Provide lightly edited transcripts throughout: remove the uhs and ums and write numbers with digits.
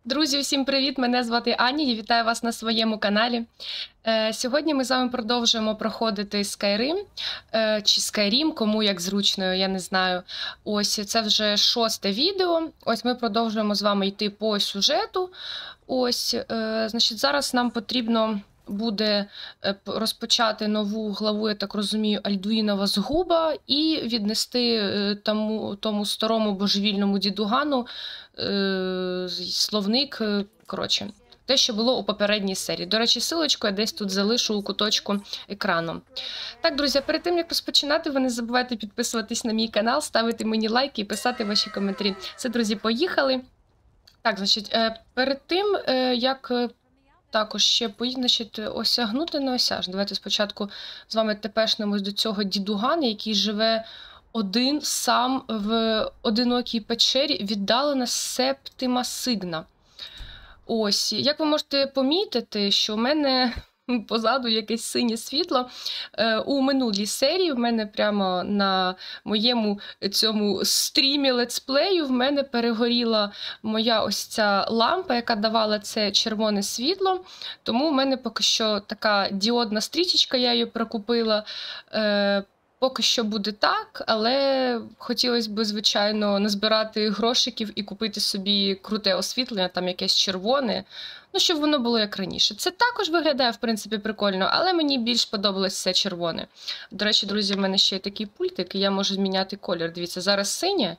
Друзі, всім привіт! Мене звати Аня, я вітаю вас на своєму каналі. Сьогодні ми з вами продовжуємо проходити Skyrim, чи Skyrim, кому як зручно, я не знаю. Ось це вже 6-те відео. Ось ми продовжуємо з вами йти по сюжету. Ось, значить, зараз нам потрібно буде розпочати нову главу, я так розумію, Альдуїнова згуба, і віднести тому старому божевільному дідугану словник, коротше, те, що було у попередній серії. До речі, силочку я десь тут залишу у куточку екрану. Так, друзі, перед тим, як розпочинати, ви не забувайте підписуватись на мій канал, ставити мені лайки і писати ваші коментарі. Все, друзі, поїхали. Так, значить, перед тим, як також ще значить, осягнути неосяжне. Давайте спочатку з вами тепешнемось до цього дідугана, який живе один сам в одинокій печері, віддалена Септима Сигна. Ось, як ви можете помітити, що в мене позаду якесь синє світло. У минулій серії в мене прямо на моєму цьому стрімі летсплею в мене перегоріла моя ось ця лампа, яка давала це червоне світло. Тому в мене поки що така діодна стрічечка, я її прикупила. Поки що буде так, але хотілося б, звичайно, назбирати грошиків і купити собі круте освітлення, там якесь червоне, ну, щоб воно було як раніше. Це також виглядає, в принципі, прикольно, але мені більш подобалось все червоне. До речі, друзі, в мене ще є такий пультик, і я можу зміняти колір. Дивіться, зараз синє,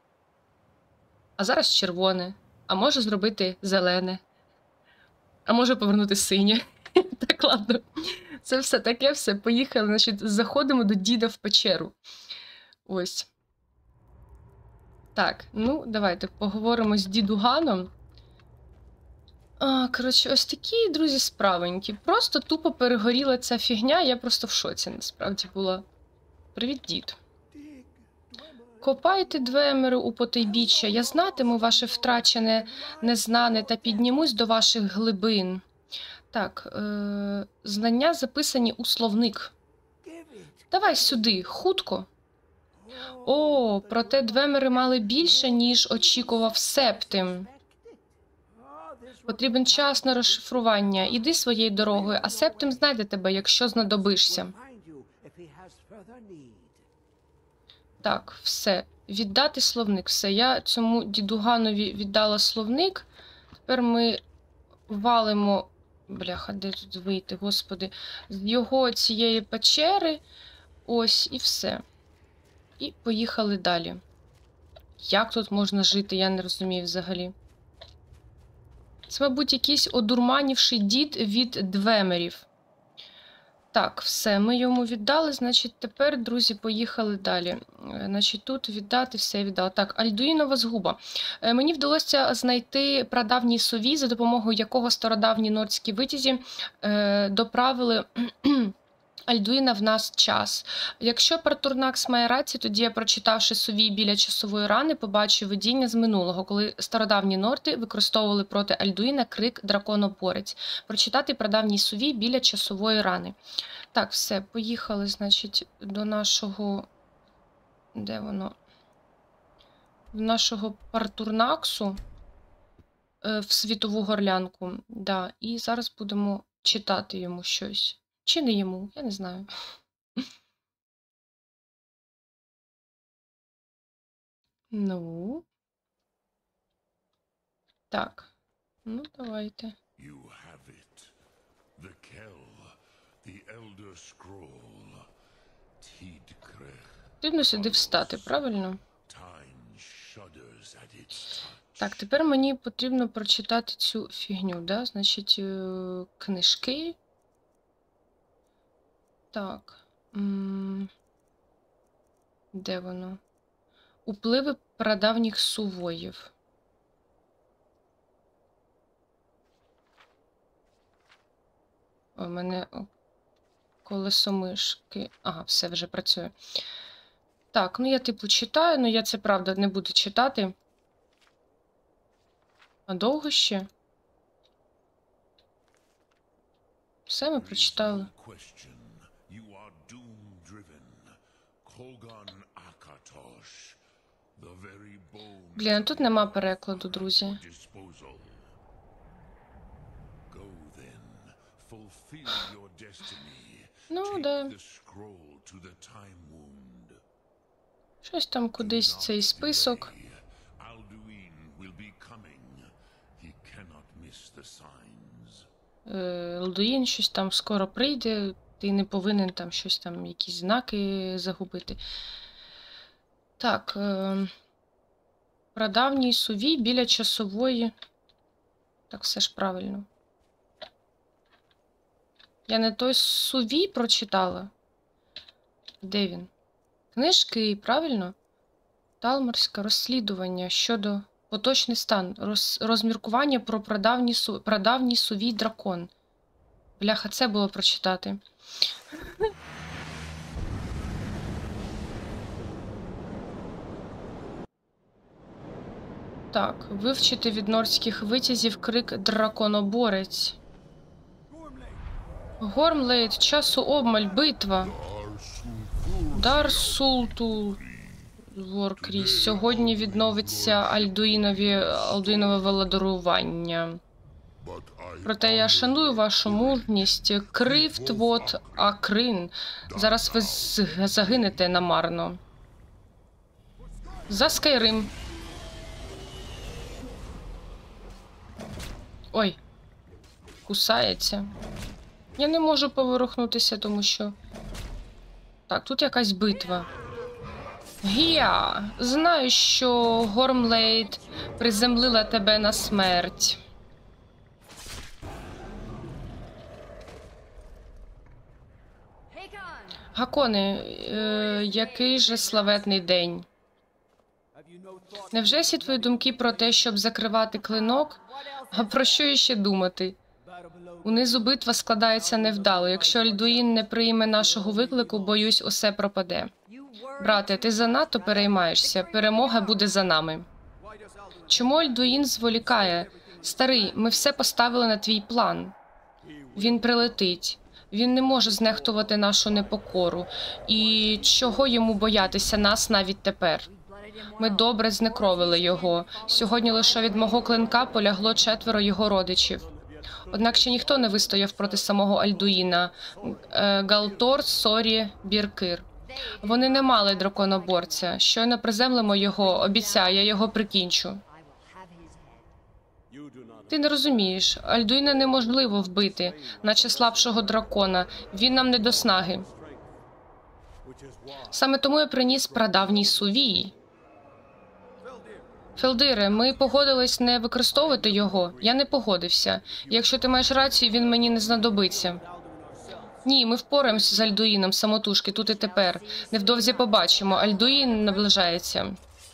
а зараз червоне, а можу зробити зелене, а можу повернути синє. Так, ладно. Це все таке, все, поїхали, значить, заходимо до діда в печеру. Ось. Так, ну, давайте поговоримо з дідуганом. Коротше, ось такі, друзі, справенькі. Просто тупо перегоріла ця фігня, я просто в шоці, насправді, була. Привіт, дід. Копайте двемери у потойбіччя, я знатиму ваше втрачене, незнане, та піднімусь до ваших глибин. Так, знання записані у словник. Давай сюди, хутко. О, проте двемери мали більше, ніж очікував Септим. Потрібен час на розшифрування. Іди своєю дорогою, а Септим знайде тебе, якщо знадобишся. Так, все. Віддати словник. Все, я цьому дідуганові віддала словник. Тепер ми валимо... Бляха, де тут вийти, господи. З його цієї печери. Ось, і все. І поїхали далі. Як тут можна жити, я не розумію взагалі. Це, мабуть, якийсь одурманівший дід від двемерів. Так, все, ми йому віддали, значить, тепер, друзі, поїхали далі. Значить, тут віддати, все віддали. Так, Альдуїнова згуба. Мені вдалося знайти прадавній сувій, за допомогою якого стародавні нордські витязі доправили Альдуїна в нас час. Якщо Партурнакс має рацію, тоді я, прочитавши сувій біля часової рани, побачив видіння з минулого, коли стародавні норди використовували проти Альдуїна крик «Драконоборець». Прочитати прадавній сувій біля часової рани. Так, все, поїхали, значить, до нашого... Де воно? В нашого Партурнаксу в світову горлянку. Да, і зараз будемо читати йому щось. Чи не йому, я не знаю. Ну. Так. Ну, давайте. You have it. The Kell, the Elder Scroll. Tidkrech. Потрібно сюди встати, правильно? Time shudders at its touch. Так, тепер мені потрібно прочитати цю фігню, да? Значить, книжки. Так. Де воно? Упливи прадавніх сувоїв. У мене колесо мишки. Ага, все, вже працює. Так, ну я типу читаю, але я це, правда, не буду читати. А довго ще? Все ми прочитали. Блін, тут нема перекладу, друзі. fulfill your destiny. Ну, Take да. the scroll to the time wound. Щось там кудись цей список. Alduin will be coming. He cannot miss the signs. Алдуїн щось там скоро прийде. Ти не повинен там щось там, якісь знаки загубити. Так. Прадавній сувій біля часової. Так, все ж правильно. Я не той сувій прочитала. Де він? Книжки, правильно? Талморське розслідування щодо поточний стан. Розміркування про прадавній сувій дракон. Бляха, це було прочитати. Так, вивчити від норських витязів крик «Драконоборець». Гормлейд, часу обмаль, битва. Дар Султул. Воркріс. Сьогодні відновиться Алдуїнове владарування. Проте я шаную вашу мужність. Кривтвот Акрин. Зараз ви загинете намарно. За Скайрим. Ой. Кусається. Я не можу поворухнутися, тому що... Так, тут якась битва. Гія, знаю, що Гормлейд приземлила тебе на смерть. Гаконе, який же славетний день. Невже всі твої думки про те, щоб закривати клинок? А про що іще думати? Унизу битва складається невдало. Якщо Альдуїн не прийме нашого виклику, боюсь, усе пропаде. Брате, ти занадто переймаєшся. Перемога буде за нами. Чому Альдуїн зволікає? Старий, ми все поставили на твій план. Він прилетить. Він не може знехтувати нашу непокору. І чого йому боятися нас навіть тепер? Ми добре знекровили його. Сьогодні лише від мого клинка полягло 4 його родичів. Однак ще ніхто не вистояв проти самого Альдуїна. Галтор, Сорі, Біркир. Вони не мали драконоборця. Щойно приземлимо його, обіцяю, я його прикінчу. Ти не розумієш, Альдуїна неможливо вбити, наче слабшого дракона. Він нам не до снаги. Саме тому я приніс прадавній сувій. Фелдире, ми погодились не використовувати його. Я не погодився. Якщо ти маєш рацію, він мені не знадобиться. Ні, ми впораємося з Альдуїном самотужки тут і тепер. Невдовзі побачимо. Альдуїн наближається.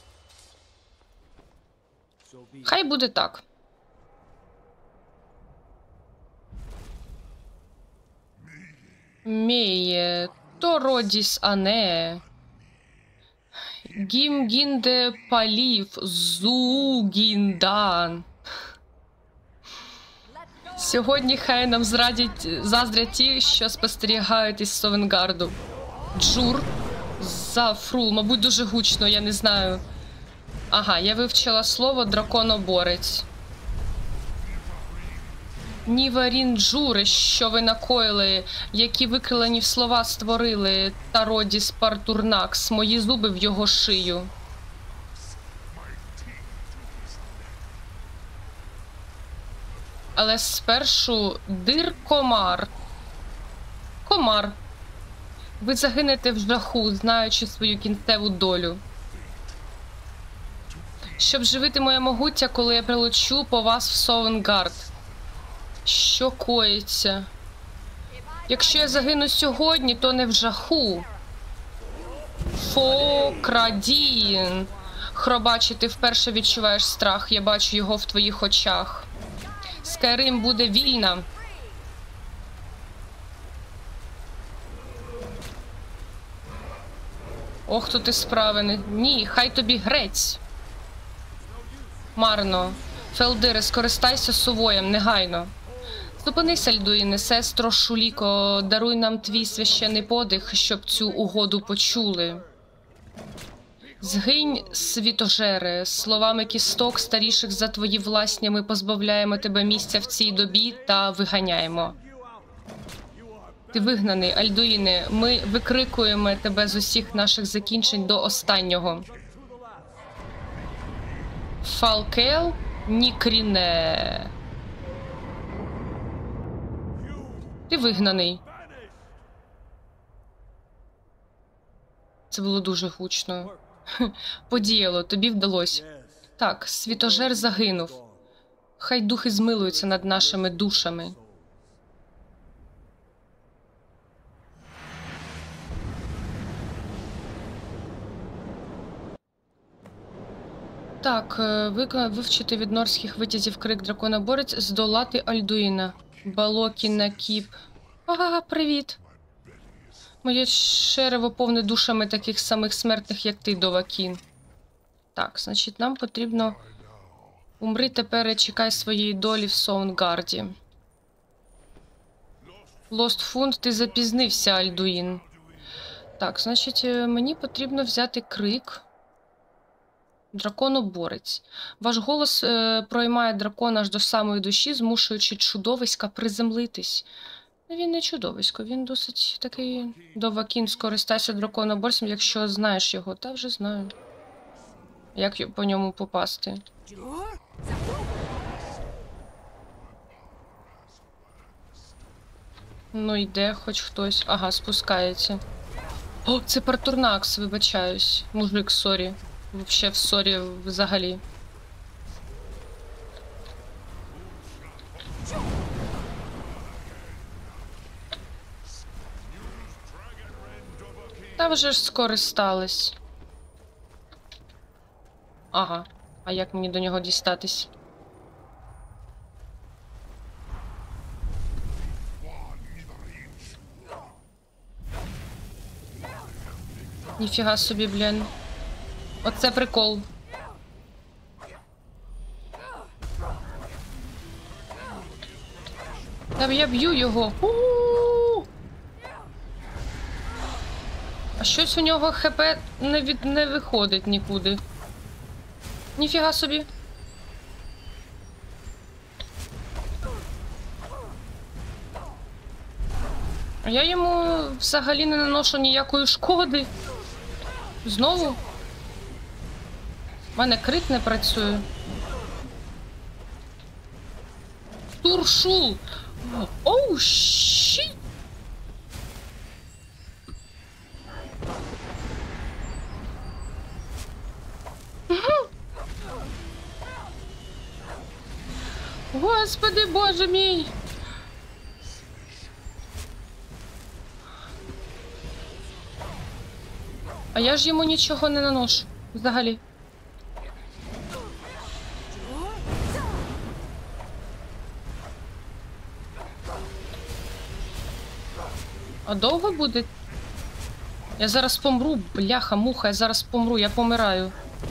Хай буде так. Міє, то родіс ане. Гімгінде палів зугіндан. Сьогодні хай нам заздрять ті, що спостерігають із Совенгарду. Джур. Зафрул. Мабуть, дуже гучно, я не знаю. Ага, я вивчила слово драконоборець. Ніварін Джури, що ви накоїли, які викрилені в слова створили, та Родіс Партурнакс, мої зуби в його шию. Але спершу дир комар. Комар. Ви загинете в жаху, знаючи свою кінцеву долю. Щоб живити моє могуття, коли я прилечу по вас в Совенгард. Що коїться? Якщо я загину сьогодні, то не в жаху. Фокрадін. Хробаче, ти вперше відчуваєш страх. Я бачу його в твоїх очах. Скайрим буде вільна. Ох, тут і справи. Ні, хай тобі грець. Марно. Фелдире, скористайся сувоєм, негайно. Зупинися, Альдуїне, сестро Шуліко, даруй нам твій священний подих, щоб цю угоду почули. Згинь, світожере, словами кісток, старіших за твої власні, ми позбавляємо тебе місця в цій добі та виганяємо. Ти вигнаний, Альдуїне. Ми викрикуємо тебе з усіх наших закінчень до останнього. Фалкел Нікріне. Ти вигнаний. Це було дуже гучно. Подіяло, тобі вдалося. Так, світожер загинув. Хай духи змилуються над нашими душами. Так, вивчити від норських витязів крик дракона-борець, здолати Альдуїна. Балокіна Кіп. Ага, привіт. Моє черево повне душами таких самих смертних, як ти, Довакін. Так, значить, нам потрібно... Умри тепер і чекай своєї долі в Соунгарді. Лостфунд, ти запізнився, Альдуїн. Так, значить, мені потрібно взяти крик. Драконоборець. Ваш голос проймає дракона аж до самої душі, змушуючи чудовиська приземлитись. Він не чудовисько, він досить такий Довакін. Скористайся драконоборцем, якщо знаєш його. Та вже знаю. Як по ньому попасти. Ну йде хоч хтось. Ага, спускається. О, це Партурнакс, вибачаюсь. Мужик, сорі. Вообще в сорі взагалі. Та вже ж скористались. Ага. А як мені до нього дістатись? Ніфіга собі, блін. Оце прикол. Та я б'ю його. У-у-у! А щось у нього ХП не виходить нікуди. Ніфіга собі. А я йому взагалі не наношу ніякої шкоди. Знову? У мене крит не працює. Туршул! Оу, щі! Господи, боже мій! А я ж йому нічого не наношу. Взагалі. А довго буде? Я зараз помру, бляха-муха, я зараз помру, я помираю.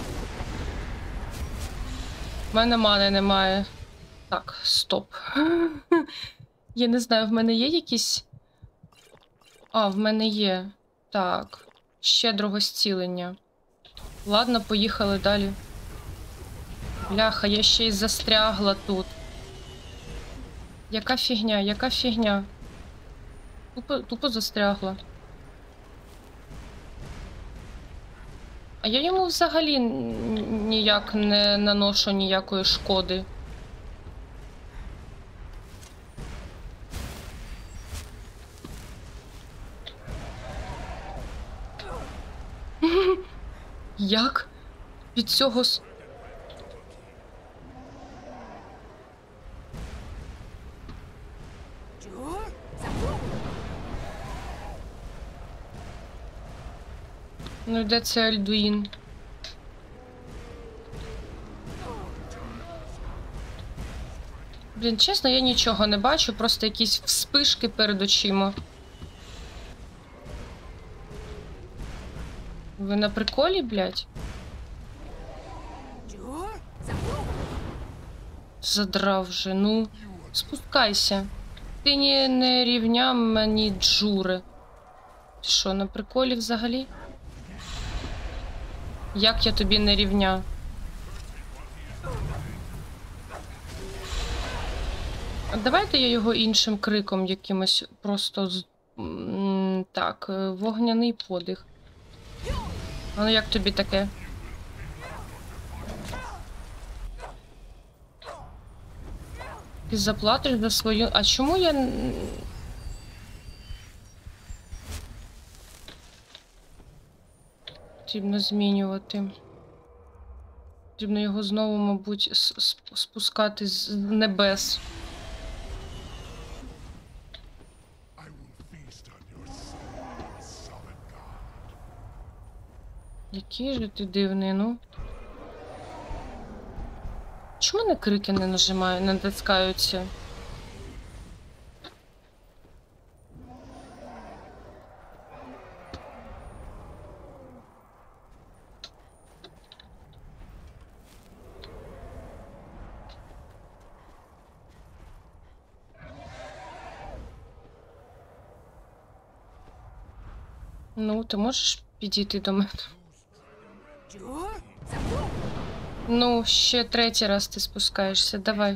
В мене мани немає. Так, стоп. Я не знаю, в мене є якісь... А, в мене є. Так. Щедрого зцілення. Ладно, поїхали далі. Бляха, я ще й застрягла тут. Яка фігня, яка фігня? Тупо застрягла. А я йому взагалі ніяк не наношу ніякої шкоди. Як? Від цього... Ну, де це Альдуїн? Блін, чесно, я нічого не бачу, просто якісь вспишки перед очима. Ви на приколі, блядь? Задрав вже, ну. Спускайся. Ти не рівня мені, Джуре. Ти що, на приколі взагалі? Як я тобі не рівня? А давайте я його іншим криком якимось просто Так, вогняний подих. А ну як тобі таке? Ти заплатиш за свою... А чому я... Потрібно змінювати. Потрібно його знову, мабуть, спускати з небес. Який же ти дивний, ну? Чому мене крики не нажимають, не натискаються? Ну, ти можеш підійти до мене? Ну, ще третій раз ти спускаєшся, давай.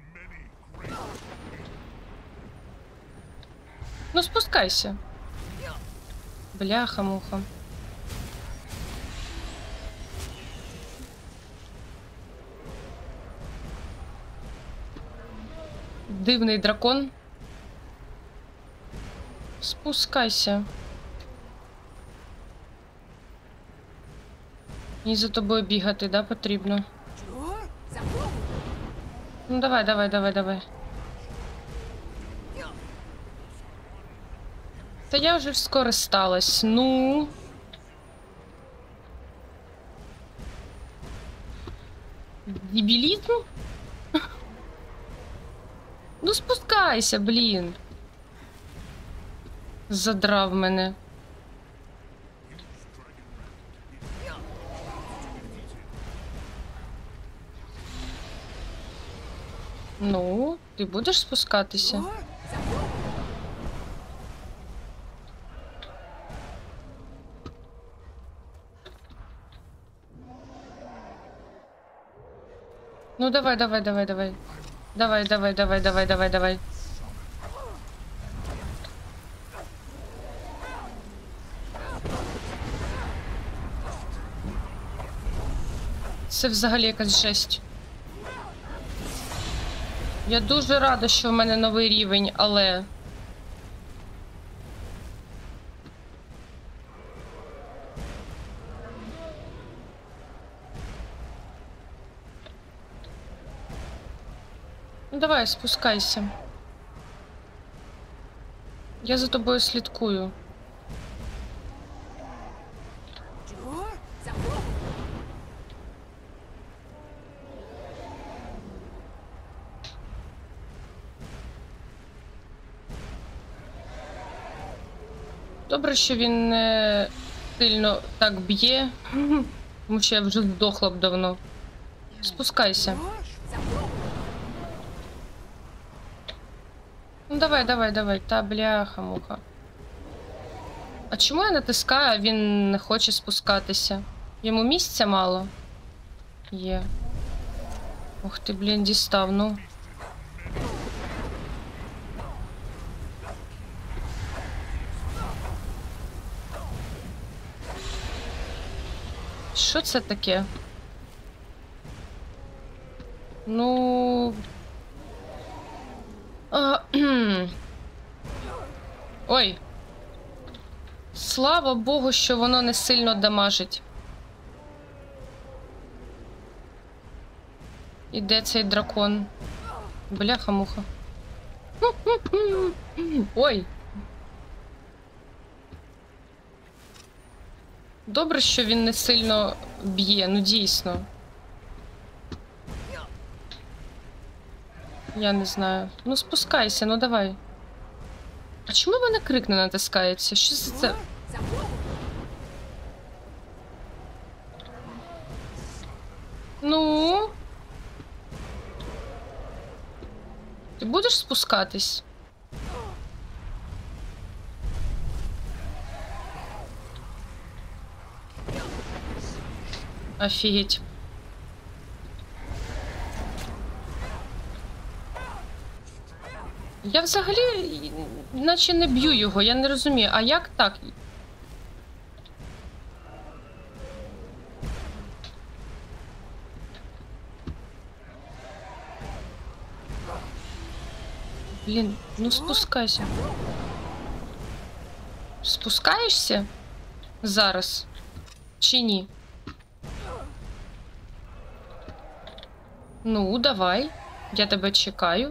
Ну, спускайся. Бляха-муха. Дивний дракон. Спускайся. Мені за тобою бігати, да, потрібно? Ну, давай, давай, давай, давай. Та я вже скористалась, ну. Дебілізм? Ну, спускайся, блін. Задрав мене. Ну, ти будеш спускатися? Ну, давай, давай, давай, давай. Давай, давай, давай, давай, давай, давай. Це взагалі якась жесть. Я дуже рада, що в мене новий рівень, але... Ну давай, спускайся. Я за тобою слідкую. Добре, що він не сильно так б'є, тому що я вже здохла б давно. Спускайся. Ну давай, давай, давай. Та бляха-муха. А чому я натискаю, а він не хоче спускатися? Йому місця мало? Є. Ух ти, блін, дістав, ну. Що це таке? Ну... Ой. Слава Богу, що воно не сильно дамажить. Іде цей дракон. Бляха-муха. Ой. Добре, що він не сильно б'є, ну дійсно. Я не знаю. Ну спускайся, ну давай. А чому в мене крик не натискається? Що це? Ну? Ти будеш спускатись? Офігеть. Я взагалі, наче не б'ю його, я не розумію. А як так? Блін, ну спускайся. Спускаєшся? Зараз. Чи ні? Ну, давай. Я тебе чекаю.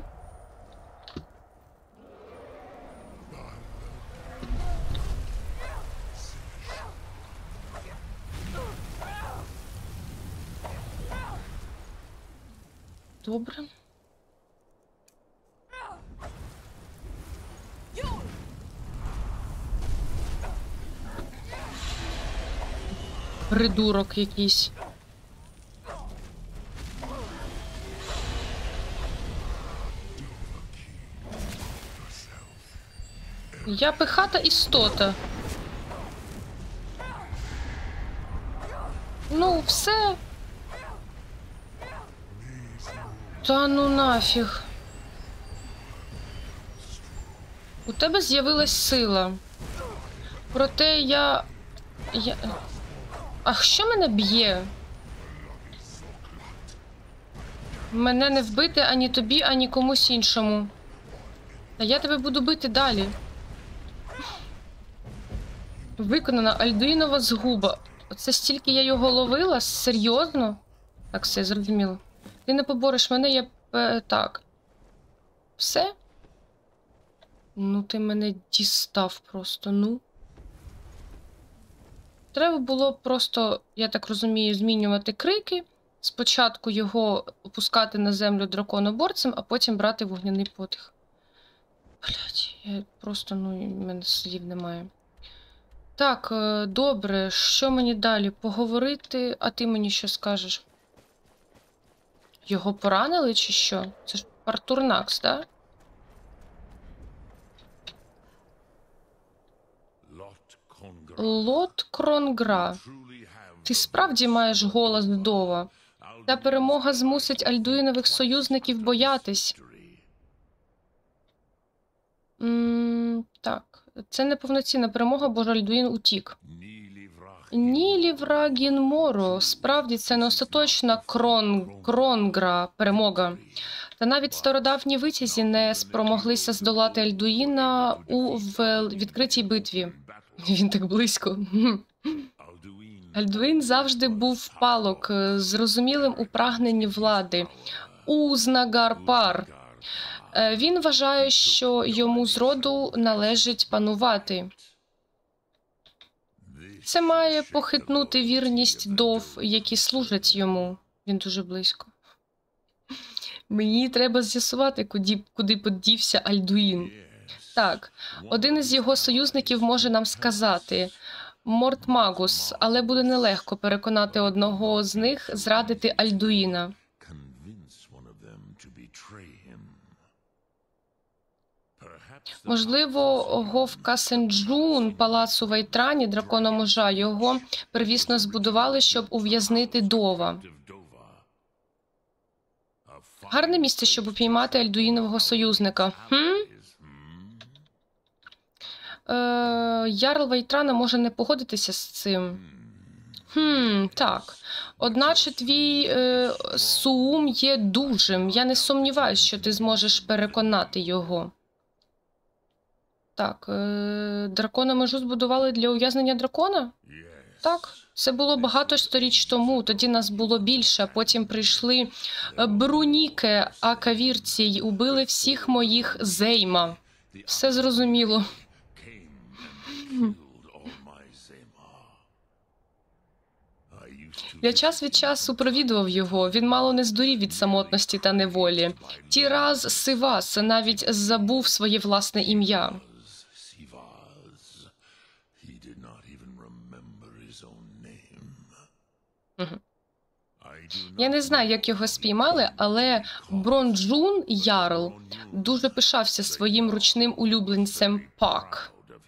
Добре. Придурок якийсь. Я пихата істота. Ну, все. Та ну нафіг. У тебе з'явилась сила. Проте я... А що мене б'є? Мене не вбити ані тобі, ані комусь іншому. Та я тебе буду бити далі. Виконана Альдуїнова згуба. Оце стільки я його ловила? Серйозно? Так, все, зрозуміло. Ти не побореш мене, я... Так. Все? Ну, ти мене дістав просто, ну. Треба було просто, я так розумію, змінювати крики. Спочатку його опускати на землю драконоборцем, а потім брати вогняний потяг. Блядь, я просто, ну, в мене слів немає. Так, добре, що мені далі? Поговорити, а ти мені що скажеш? Його поранили чи що? Це ж Партурнакс, так? Лот Кронгра. Ти справді маєш голос Дова. Та перемога змусить Альдуїнових союзників боятись. Так, це неповноцінна перемога, бо ж Альдуїн утік. Нілі Врагін Моро. Справді це не остаточна Кронгра перемога. Та навіть стародавні витязі не спромоглися здолати Альдуїна у відкритій битві. Він так близько. Альдуїн завжди був палок, зрозумілим у прагненні влади. Узнагар-пар. Він вважає, що йому зроду належить панувати. Це має похитнути вірність дов, які служать йому. Він дуже близько. Мені треба з'ясувати, куди подівся Альдуїн. Так, один із його союзників може нам сказати Мортмагус, але буде нелегко переконати одного з них зрадити Альдуїна. Можливо, Говка Сенджун, палацу Вайтрані, дракона-мужа, його первісно збудували, щоб ув'язнити Дова. Гарне місце, щоб упіймати Альдуїнового союзника. Ярл Вайтрана може не погодитися з цим. Так. Одначе твій Суум є дужим. Я не сумніваюся, що ти зможеш переконати його. Так, дракона-межу збудували для ув'язнення дракона? Так, це було багато сторіч тому, тоді нас було більше, а потім прийшли Бруніке, акавірці й убили всіх моїх Зейма. Все зрозуміло. Я час від часу провідував його, він мало не здурів від самотності та неволі. Тіраз Сивас навіть забув своє власне ім'я. Я не знаю, як його спіймали, але Бронджун Ярл дуже пишався своїм ручним улюбленцем Пак.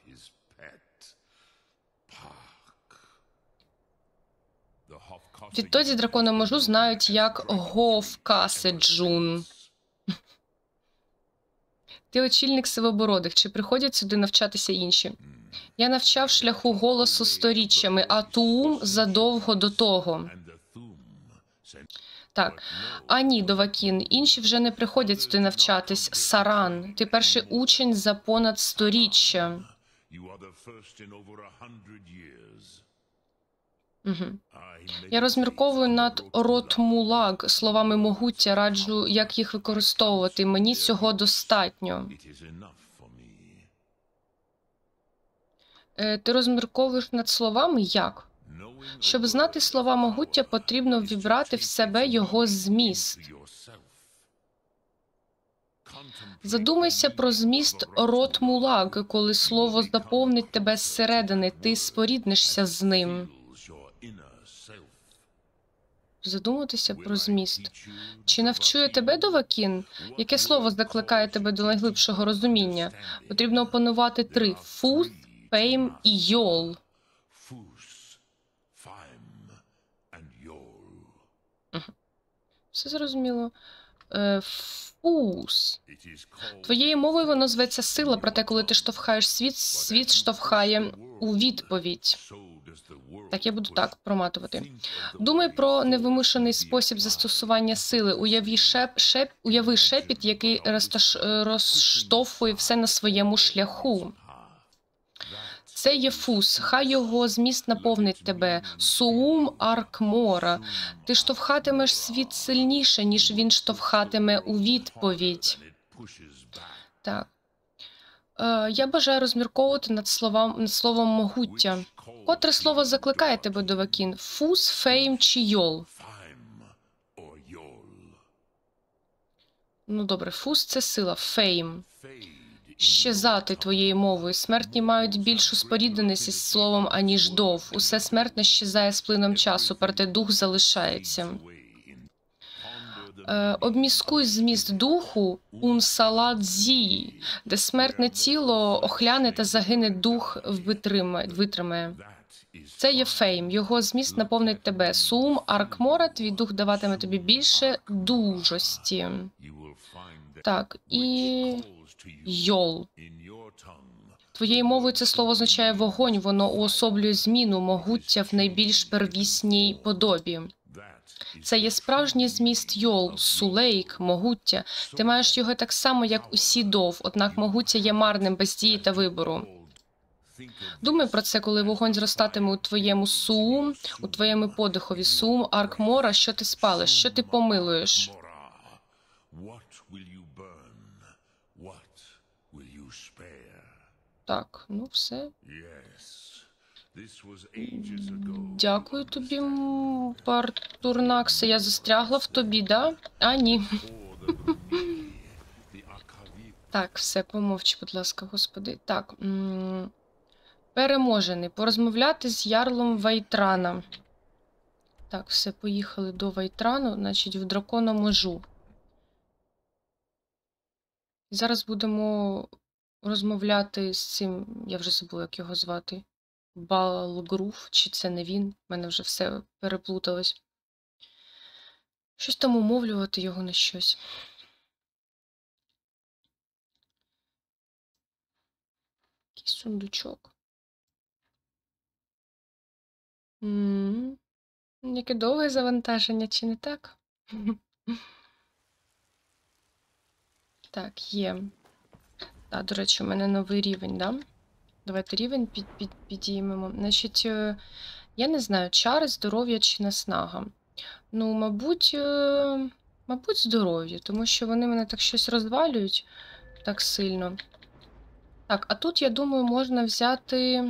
Відтоді дракона-межу знають як Говка Седжун. Ти очільник сивобородих. Чи приходять сюди навчатися інші? Я навчав шляху голосу сторіччями, а Туум задовго до того. and the Thum sent. Так. А ні, Довакін, інші вже не приходять сюди навчатись. Саран, ти перший учень за понад сторіччя. You are the first in over 100 years. Угу. I Я розмірковую над Ротмулаг, словами могуття, раджу, як їх використовувати. Мені цього достатньо. It is enough for me. Ти розмірковуєш над словами як? Knowing Щоб знати слова могуття, потрібно ввібрати в себе його зміст. to yourself. Задумайся про зміст Ротмулаг, коли слово заповнить тебе зсередини, ти споріднишся з ним. Feels your inner self. Задуматися про зміст. Чи навчує тебе Довакін? Яке слово закликає тебе до найглибшого розуміння? Потрібно опанувати 3 – фус, фейм і йол. Fus, Faim, and Yol. Все зрозуміло. Фус. It is called Твоєю мовою воно зветься сила, проте коли ти штовхаєш світ, світ штовхає у відповідь. so does the world. Так, я буду так проматувати. Думай про невимушений спосіб застосування сили. Уяви шепіт, який розштовхує все на своєму шляху. Це є фус, хай його зміст наповнить тебе. Суум Аркмора. Ти штовхатимеш світ сильніше, ніж він штовхатиме у відповідь. It pushes back. Так. Я бажаю розмірковувати над словом могуття. Котре слово закликає тебе, Довакін? Фус, фейм чи йол? Faim or Yol. Ну добре, фус – це сила, фейм. Fade Щезати твоєю мовою. Смертні мають більшу спорідненість із словом, аніж дов. Усе смертне щезає з плином часу, проте дух залишається. away in. Ponder the Обміскуй зміст духу унсаладзі, де смертне тіло охляне та загине дух витримає. that is Це є фейм, його зміст наповнить тебе. Сум Аркмора, твій дух даватиме тобі більше дужості. you will find that Так, і calls to you йол. in your tongue. Твоєю мовою це слово означає вогонь, воно уособлює зміну, могуття в найбільш первісній подобі. That is Це є справжній зміст йол, сулейк, могуття. Ти маєш його так само, як усі дов, однак могуття є марним без дії та вибору. called. Think of Думай про це, коли вогонь зростатиме у твоєму суум, у твоєму подихові суум, Аркмора, що ти спалиш, що ти помилуєш. Mora. What will you burn? What will you spare? Так, ну все. Yes. This was ages ago. Дякую тобі, Партурнаксе. Я застрягла в тобі, да? А, ні. Or the Bruni, the Akavit. Так, все, помовч, будь ласка, господи. Так. Переможений. Порозмовляти з ярлом Вайтрана. Так, все, поїхали до Вайтрану, значить, в дракономежу. Зараз будемо розмовляти з цим, я вже забула, як його звати. Балгруф, чи це не він? У мене вже все переплуталось. Щось там умовлювати його на щось. Якийсь сундучок. Яке довге завантаження, чи не так? Так, є. Так, до речі, у мене новий рівень, да? Давайте рівень підіймемо. Значить, я не знаю, чари, здоров'я чи наснага. Ну, мабуть, здоров'я, тому що вони мене так щось розвалюють так сильно. Так, а тут, я думаю, можна взяти...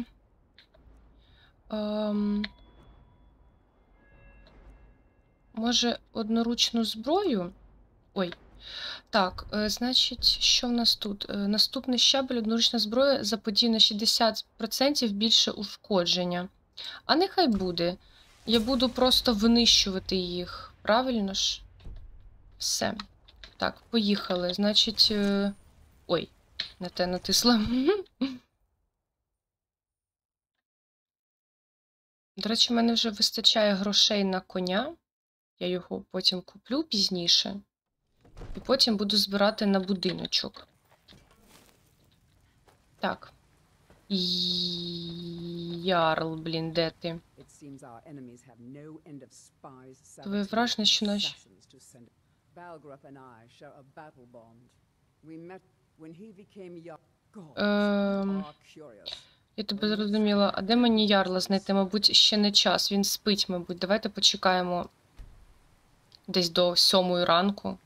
може, одноручну зброю? Ой. Так, значить, що в нас тут? Наступний щабель, одноручна зброя заподіє на 60% більше ушкодження. А нехай буде. Я буду просто винищувати їх. Правильно ж? Все. Так, поїхали. Значить... Ой, не те натисла. До речі, в мене вже вистачає грошей на коня. Я його потім куплю пізніше. І потім буду збирати на будиночок. Так. Ярл, блін, де ти? Твоє враження, що наші... Я тебе зрозуміла. А де мені ярла знайти? Мабуть, ще не час. Він спить, мабуть. Давайте почекаємо десь до 7 ранку.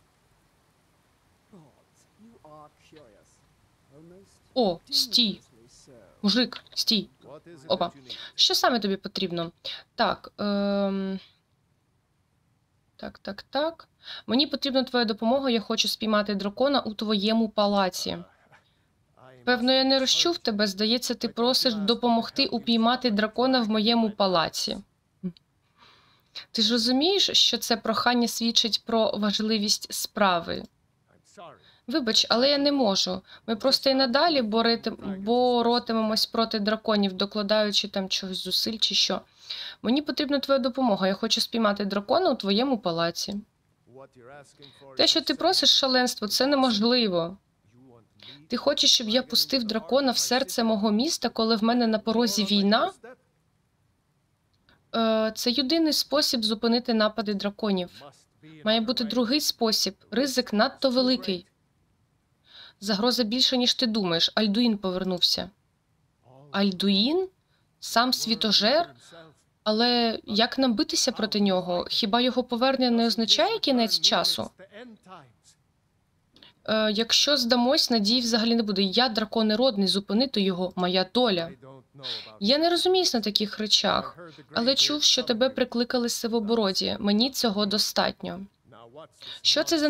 О, стій. Мужик, стій. Опа. Що саме тобі потрібно? Так. Так. Мені потрібна твоя допомога, я хочу спіймати дракона у твоєму палаці. Певно, я не розчув тебе, здається, ти просиш допомогти упіймати дракона в моєму палаці. Ти ж розумієш, що це прохання свідчить про важливість справи? Вибач, але я не можу. Ми просто і надалі боротимемось проти драконів, докладаючи там чогось зусиль чи що. Мені потрібна твоя допомога, я хочу спіймати дракона у твоєму палаці. Те, що ти просиш, шаленство, це неможливо. Ти хочеш, щоб я пустив дракона в серце мого міста, коли в мене на порозі війна? Це єдиний спосіб зупинити напади драконів. Має бути другий спосіб. Ризик надто великий. Загроза більша, ніж ти думаєш. Альдуїн повернувся. Альдуїн? Сам світожер? Але як нам битися проти нього? Хіба його повернення не означає кінець часу? Якщо здамось, надії взагалі не буде. Я драконеродний, зупинити його – моя доля. Я не розуміюсь на таких речах, але чув, що тебе прикликали сивобороді. Мені цього достатньо. Що це за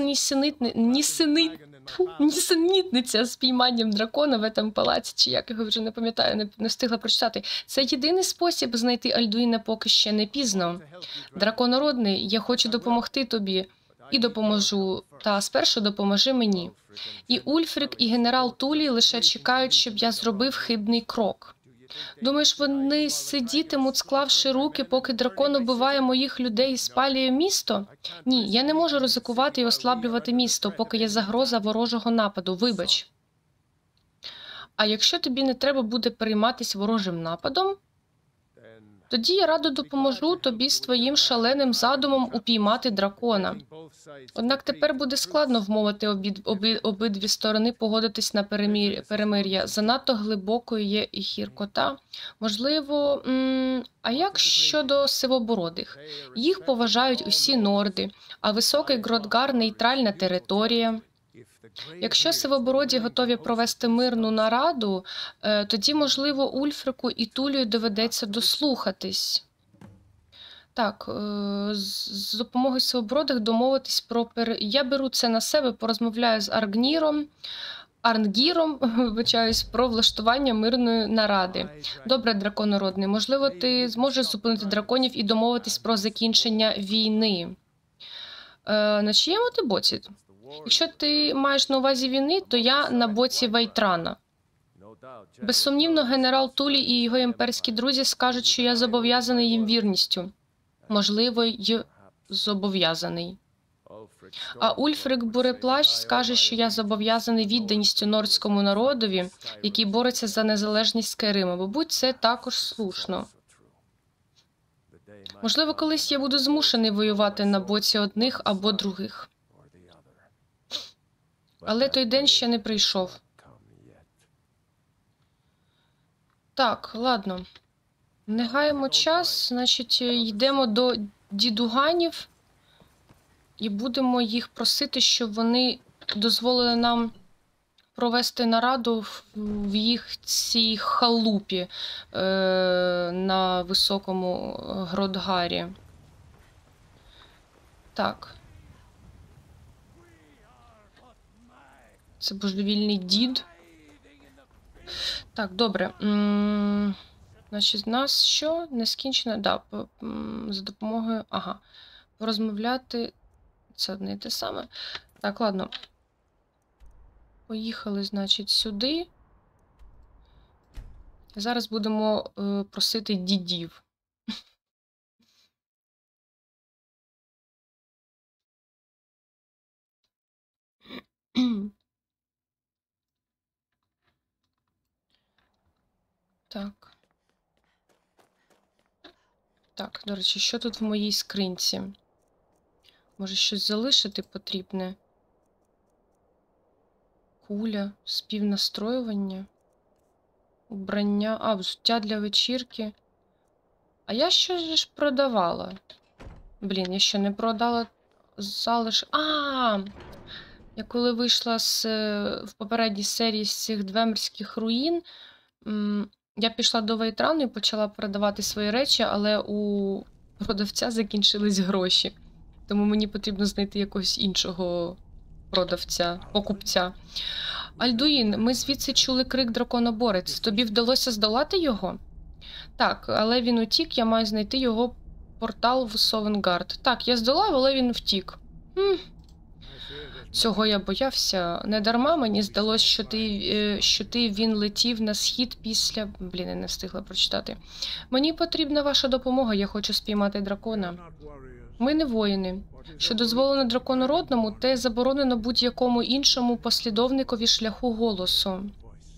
нісенітниця з пійманням дракона в этом палаці, чи як його вже не пам'ятаю, не встигла прочитати. Це єдиний спосіб знайти Альдуїна, поки ще не пізно. Драконородний, я хочу допомогти тобі. І допоможу. Та спершу допоможи мені. І Ульфрик, і генерал Тулій лише чекають, щоб я зробив хибний крок. Думаєш, вони сидітимуть, склавши руки, поки дракон убиває моїх людей і спалює місто? Ні, я не можу ризикувати і ослаблювати місто, поки є загроза ворожого нападу. Вибач. А якщо тобі не треба буде перейматися ворожим нападом, тоді я радо допоможу тобі з твоїм шаленим задумом упіймати дракона. Однак тепер буде складно вмовити обидві сторони погодитись на перемир'я. Занадто глибокою є і гіркота. Можливо, а як щодо сивобородих? Їх поважають усі норди, а високий Гродгар – нейтральна територія. Якщо сивобороді готові провести мирну нараду, тоді, можливо, Ульфрику і Тулію доведеться дослухатись. Так, з допомогою сивобородих домовитись про... Я беру це на себе, порозмовляю з Арнгіром, вибачаюсь, про влаштування мирної наради. Добре, драконородний, можливо, ти зможеш зупинити драконів і домовитись про закінчення війни. На чиєму ти боці? Якщо ти маєш на увазі війни, то я на боці Вайтрана. Безсумнівно, генерал Тулій і його імперські друзі скажуть, що я зобов'язаний їм вірністю. Можливо, й зобов'язаний. А Ульфрик Буреплащ скаже, що я зобов'язаний відданістю нордському народові, який бореться за незалежність Скайриму. Мабуть, це також слушно. Можливо, колись я буду змушений воювати на боці одних або других. Але той день ще не прийшов. Так, ладно. Не гаємо час, значить, йдемо до дідуганів і будемо їх просити, щоб вони дозволили нам провести нараду в їх цій халупі на високому Гродгарі. Так. Це божевільний дід. Так, добре. Значить, в нас що? Нескінчено? Да, за допомогою... Ага. Порозмовляти... Це одне і те саме. Так, ладно. Поїхали, значить, сюди. Зараз будемо просити дідів. Так. Так, до речі, що тут в моїй скринці? Може, щось залишити потрібне? Куля, співнастроювання, убрання, взуття для вечірки. А я щось же ж продавала. Блін, я ще не продала залиш. Я коли вийшла в попередній серії з цих двемерських руїн, я пішла до Вейтрану і почала продавати свої речі, але у продавця закінчились гроші. Тому мені потрібно знайти якогось іншого продавця, покупця. Альдуїн, ми звідси чули крик драконоборець. Тобі вдалося здолати його? Так, але він утік, я маю знайти його портал в Совенгард. Так, я здолав, але він втік. Цього я боявся. Недарма мені здалося, що він летів на схід після... Блін, я не встигла прочитати. Мені потрібна ваша допомога, я хочу спіймати дракона. Ми не воїни. Що дозволено драконородному, те заборонено будь-якому іншому послідовникові шляху голосу.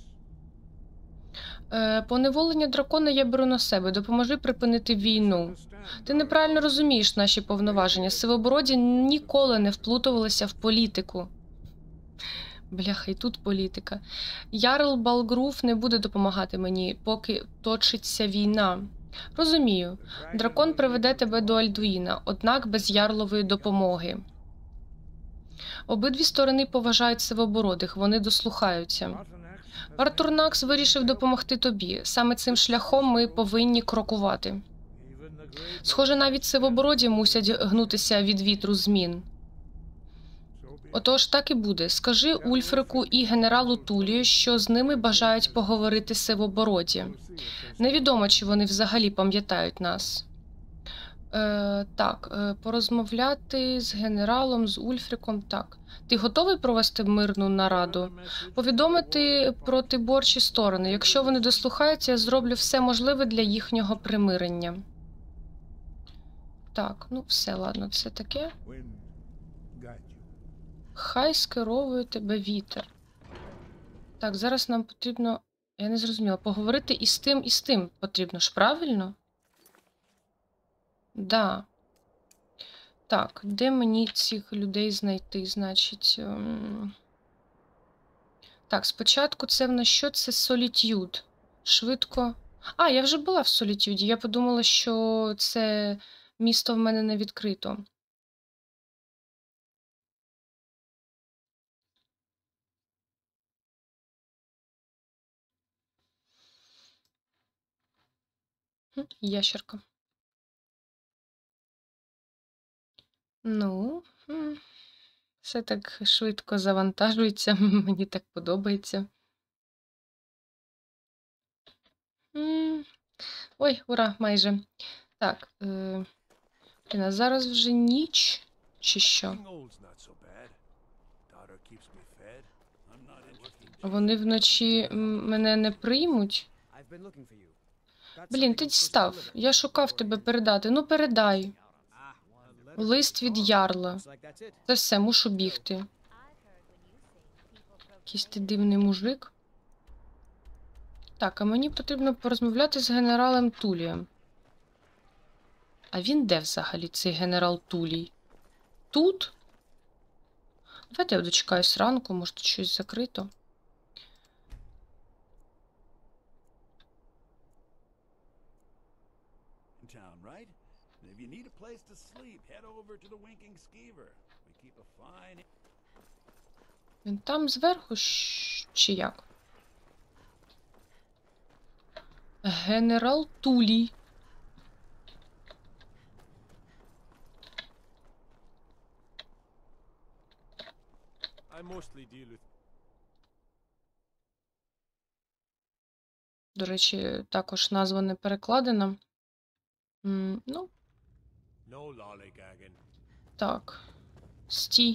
Поневолення дракона я беру на себе. Допоможи припинити війну. Ти неправильно розумієш наші повноваження. Сивобороді ніколи не вплутувалися в політику. Бляха, і тут політика. Ярл Балгруф не буде допомагати мені, поки точиться війна. Розумію. Дракон приведе тебе до Альдуїна, однак без ярлової допомоги. Обидві сторони поважають сивобородих, вони дослухаються. Артурнакс вирішив допомогти тобі. Саме цим шляхом ми повинні крокувати. Схоже, навіть сивобороді мусять гнутися від вітру змін. Отож, так і буде. Скажи Ульфрику і генералу Тулію, що з ними бажають поговорити сивобороді. Невідомо, чи вони взагалі пам'ятають нас. Порозмовляти з генералом, з Ульфриком, так. Ти готовий провести мирну нараду? Повідомити протиборчі сторони. Якщо вони дослухаються, я зроблю все можливе для їхнього примирення. Так, ну все, ладно, все таке. Хай скеровує тебе вітер. Так, зараз нам потрібно... Я не зрозуміла. Поговорити і з тим потрібно ж, правильно? Да. Так, де мені цих людей знайти, значить... Так, спочатку це в нас що? Це Солітюд. Швидко... я вже була в Солітюді. Я подумала, що це місто в мене не відкрито. Ящерка. Ну, все так швидко завантажується, мені так подобається. Ой, ура, майже. Так, а зараз вже ніч, чи що? Вони вночі мене не приймуть? Блін, ти дістав. Я шукав тебе передати. Ну, передай. Лист від ярла. Це все, мушу бігти. Якийсь ти дивний мужик. Так, а мені потрібно порозмовляти з генералом Тулієм. А він де взагалі, цей генерал Тулій? Тут? Давайте я дочекаюсь ранку, може тут щось закрито. Він там зверху чи як? Генерал Тулій. До речі, також назва не перекладена. Ну. Так. Стій.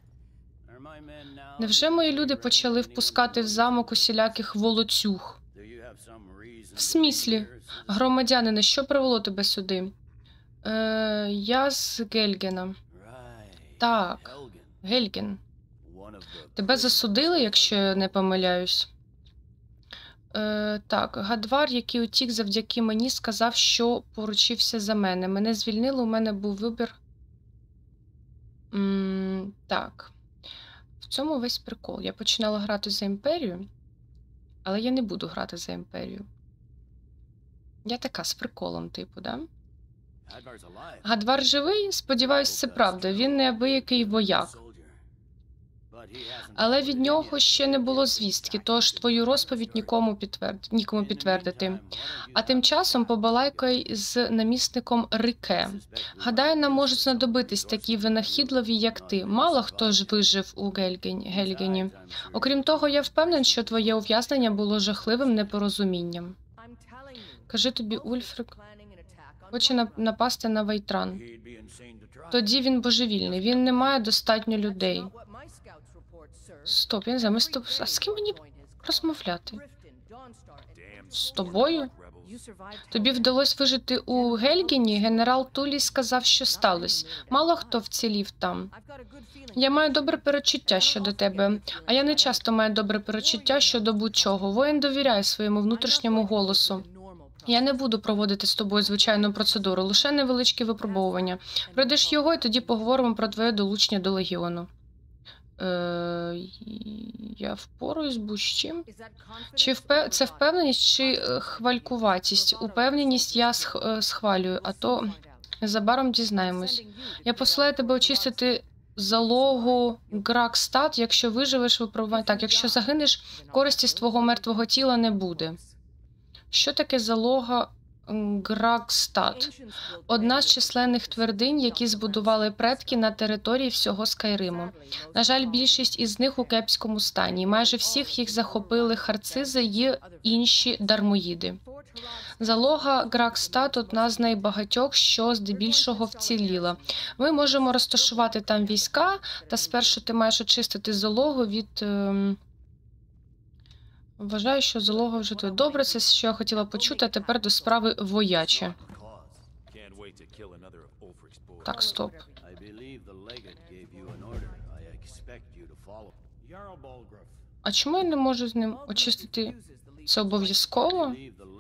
Невже мої люди почали впускати в замок усіляких волоцюг? В сміслі? Громадянине, що привело тебе сюди? Я з Гельгена. Так, Гельген. Тебе засудили, якщо я не помиляюсь? Так, Гадвар, який утік завдяки мені, сказав, що поручився за мене. Мене звільнили, у мене був вибір. Так. В цьому весь прикол. Я починала грати за імперію, але я не буду грати за імперію. Я така з приколом, типу, да? Гадвар живий? Сподіваюсь, це правда. Він неабиякий вояк. Але від нього ще не було звістки, тож твою розповідь нікому підтвердити. А тим часом побалайкай з намісником Рике. Гадаю, нам можуть знадобитись такі винахідливі, як ти. Мало хто ж вижив у Гельгені. Окрім того, я впевнений, що твоє ув'язнення було жахливим непорозумінням. Кажи тобі, Ульфрик хоче напасти на Вейтран. Тоді він божевільний, він не має достатньо людей. Стоп, я не знаю, а з ким мені розмовляти? З тобою? Тобі вдалося вижити у Гельгені? Генерал Тулій сказав, що сталося. Мало хто вцілів там. Я маю добре перечуття щодо тебе, а я не часто маю добре перечуття щодо будь-чого. Воїн довіряє своєму внутрішньому голосу. Я не буду проводити з тобою звичайну процедуру, лише невеличкі випробовування. Пройдеш його, і тоді поговоримо про твоє долучення до Легіону. Я впораюсь будь-чим. Це впевненість чи хвалькуватість? Упевненість я схвалюю, а то незабаром дізнаємось. Я посилаю тебе очистити залогу Гракстат, якщо виживеш випробування. Так, якщо загинеш, користі з твого мертвого тіла не буде. Що таке залога Гракстат? Одна з численних твердинь, які збудували предки на території всього Скайриму. На жаль, більшість із них у кепському стані. Майже всіх їх захопили харцизи й інші дармоїди. Залога Гракстат – одна з найбагатьох, що здебільшого вціліла. Ми можемо розташувати там війська, та спершу ти маєш очистити залогу від... Вважаю, що залога вже тут. Добре, це що я хотіла почути, а тепер до справи вояче. Так, стоп. А чому я не можу з ним очистити? Це обов'язково?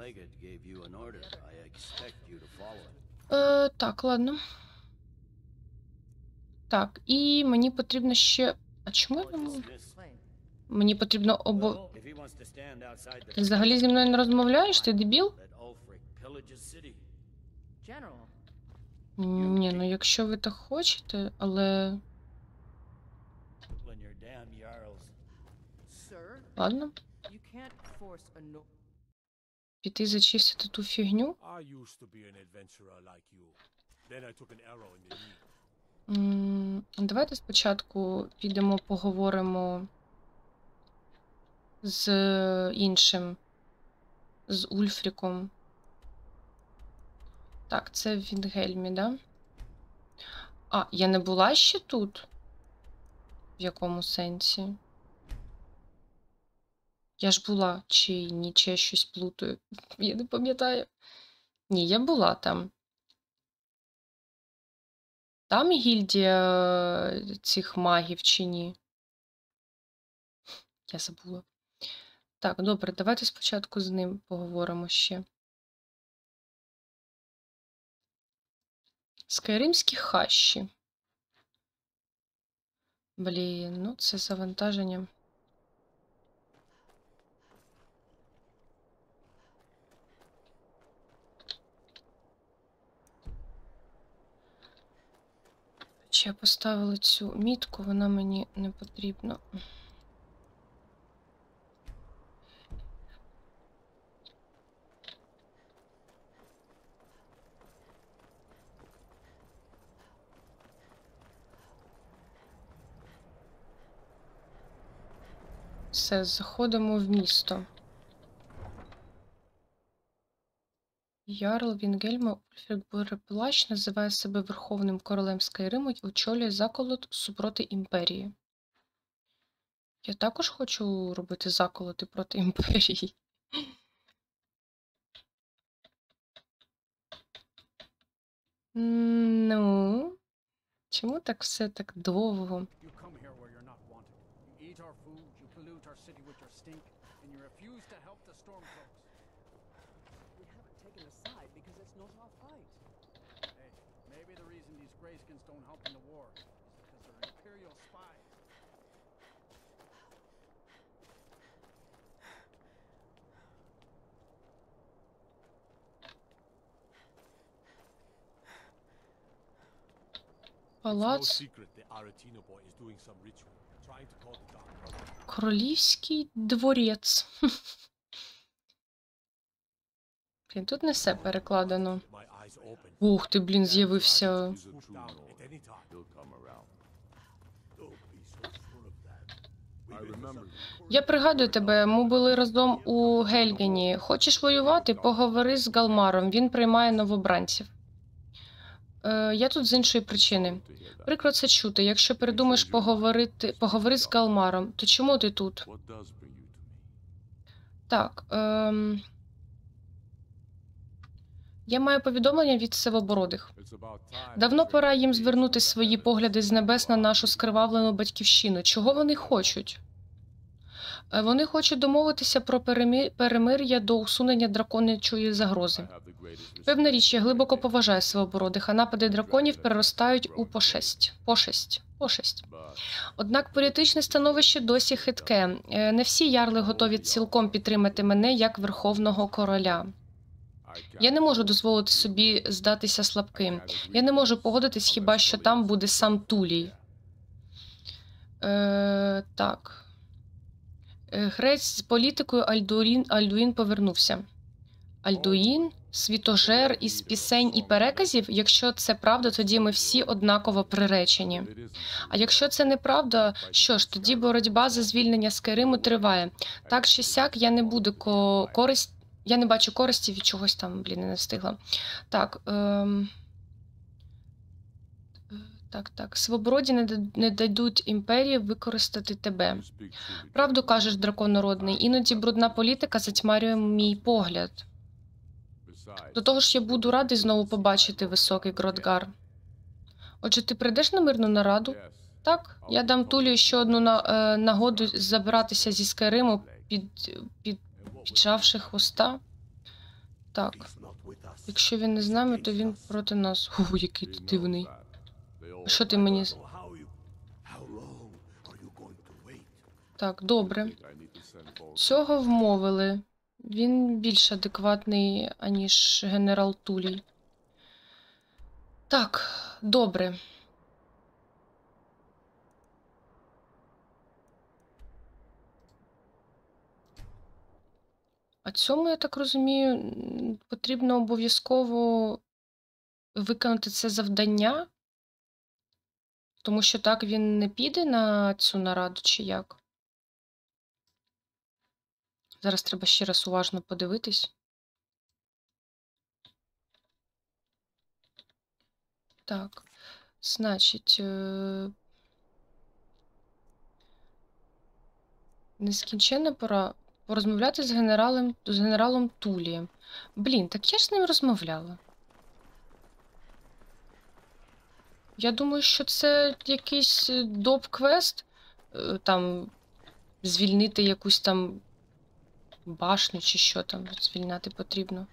Так, ладно. Так, і мені потрібно ще... А чому я не можу? Мені потрібно Ти взагалі зі мною не розмовляєш? Ти дебіл? Ні, ну якщо ви так хочете, але... Ладно. Піти зачистити ту фігню? Давайте спочатку підемо поговоримо з іншим, з Ульфріком. Так, це в Вінгельмі, да? А, я не була ще тут? В якому сенсі? Я ж була, чи ні, чи я щось плутаю? Я не пам'ятаю. Ні, я була там. Там гільдія цих магів, чи ні? Я забула. Так, добре, давайте спочатку з ним поговоримо ще. Скайримські хащі. Блін, ну це завантаження. Чи я поставила цю мітку, вона мені не потрібна. Все, заходимо в місто. Ярл Вінгельма Ульфрик Буреплащ називає себе Верховним королем Скайриму і очолює заколот супроти імперії. Я також хочу робити заколоти проти імперії. Ну, чому так все так довго? our city with your stink, and you refuse to help the Stormcloaks. We haven't taken a side because it's not our fight. Hey, maybe the reason these Greyskins don't help in the war is because they're Imperial spies. It's no Палац. secret the Aretino boy is doing some ritual, trying to call the Dark Brotherhood. Королівський дворець. Блін, тут не все перекладено. My eyes open. Ух ти, блін, з'явився. Swoop down at any time. He'll come around. Don't be so sure of that. I remember. Я пригадую тебе, ми були разом у Гельгені. Хочеш воювати? Поговори з Галмаром, він приймає новобранців. Я тут з іншої причини. Прикро це чути. Якщо передумаєш поговори з Галмаром, то чому ти тут? What does bring you to me? Так. Я маю повідомлення від Сивобородих. It's about time. Давно пора їм звернути свої погляди з небес на нашу скривавлену батьківщину. Чого вони хочуть? Вони хочуть домовитися про перемир'я до усунення драконячої загрози. I have the greatest Певна річ, я глибоко поважаю Сивобородих, а напади драконів переростають у пошесть. Пошесть. but Однак політичне становище досі хитке. Не всі ярли готові цілком підтримати мене як верховного короля. I can't. Я не можу дозволити собі здатися слабким. Я не можу погодитись хіба що там буде сам Тулій. Так. Грець з політикою Альдуїн повернувся. Альдуїн? Світожер із пісень і переказів? Якщо це правда, тоді ми всі однаково приречені. It isn't. А якщо це неправда, що ж, тоді боротьба за звільнення Скайриму триває. Так чи сяк, я не буду я не бачу користі від чогось там, блін, не встигла. Так. Так. Свобороді не дадуть імперії використати тебе. You speak truly. Правду кажеш, дракон народний, іноді брудна політика затьмарює мій погляд. Besides, До того ж, я буду радий знову побачити високий Гродгар. Отже, ти прийдеш на мирну нараду? yes, Так, я дам Тулію ще одну нагоду забиратися зі Скайриму, піджавши хвоста. Так, he's not with us. якщо він не з нами, то він проти нас. Ху, який ти They know дивний. that. They all Що ти мені... So how long are you going to wait? Так, добре. think I need to send Volk. Цього вмовили. Він більш адекватний, аніж генерал Тулій. Так, добре. А цьому, я так розумію, потрібно обов'язково виконати це завдання, тому що так він не піде на цю нараду, чи як? Зараз треба ще раз уважно подивитись. Так, значить, нескінченна пора порозмовляти з генералом Тулієм. Блін, так я ж з ним розмовляла. Я думаю, що це якийсь доп-квест, там, звільнити якусь там башню чи що там звільняти потрібно.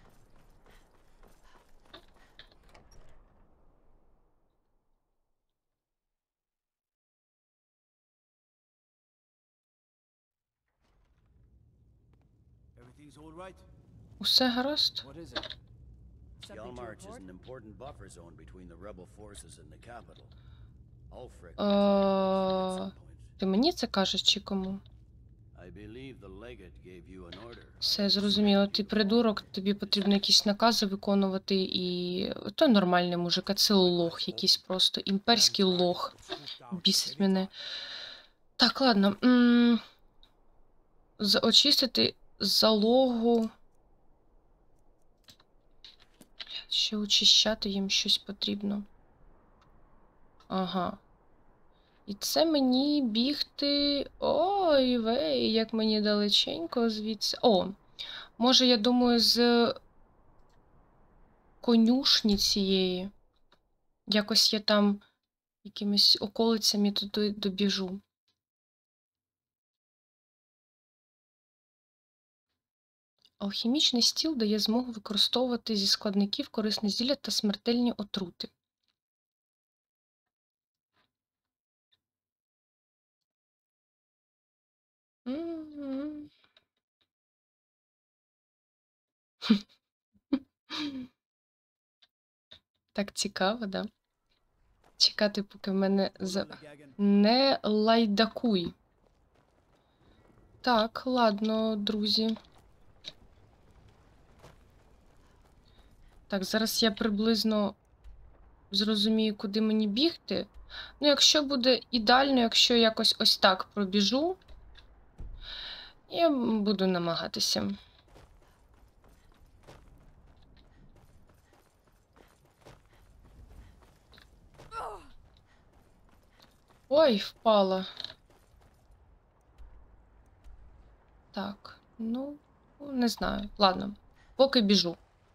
Everything's all right? Усе гаразд? What is it? Something to Yalmarch is report? an important buffer zone between the rebel forces and the capital. Ulfric Uh, at some point. Ти мені це кажеш чи кому? I believe the legate gave you an order. Все зрозуміло, ти придурок, тобі потрібно якісь накази виконувати, і то нормальний мужик, а це лох якийсь просто, імперський лох. Бісить мене. Так, ладно. Очистити залогу. Ще очищати їм щось потрібно. Ага. І це мені бігти. Ой, вей, як мені далеченько звідси. О, може, я думаю, з конюшні цієї. Якось я там якимись околицями туди добіжу. Алхімічний стіл дає змогу використовувати зі складників корисне зілля та смертельні отрути. М. Так цікаво, да? Чекати, поки в мене Не лайдакуй. Так, ладно, друзі. Так, зараз я приблизно зрозумію, куди мені бігти. Ну, якщо буде ідеально, якщо якось ось так пробіжу, я буду намагатися. Ой, впала. Так, ну, не знаю. Ладно, поки біжу.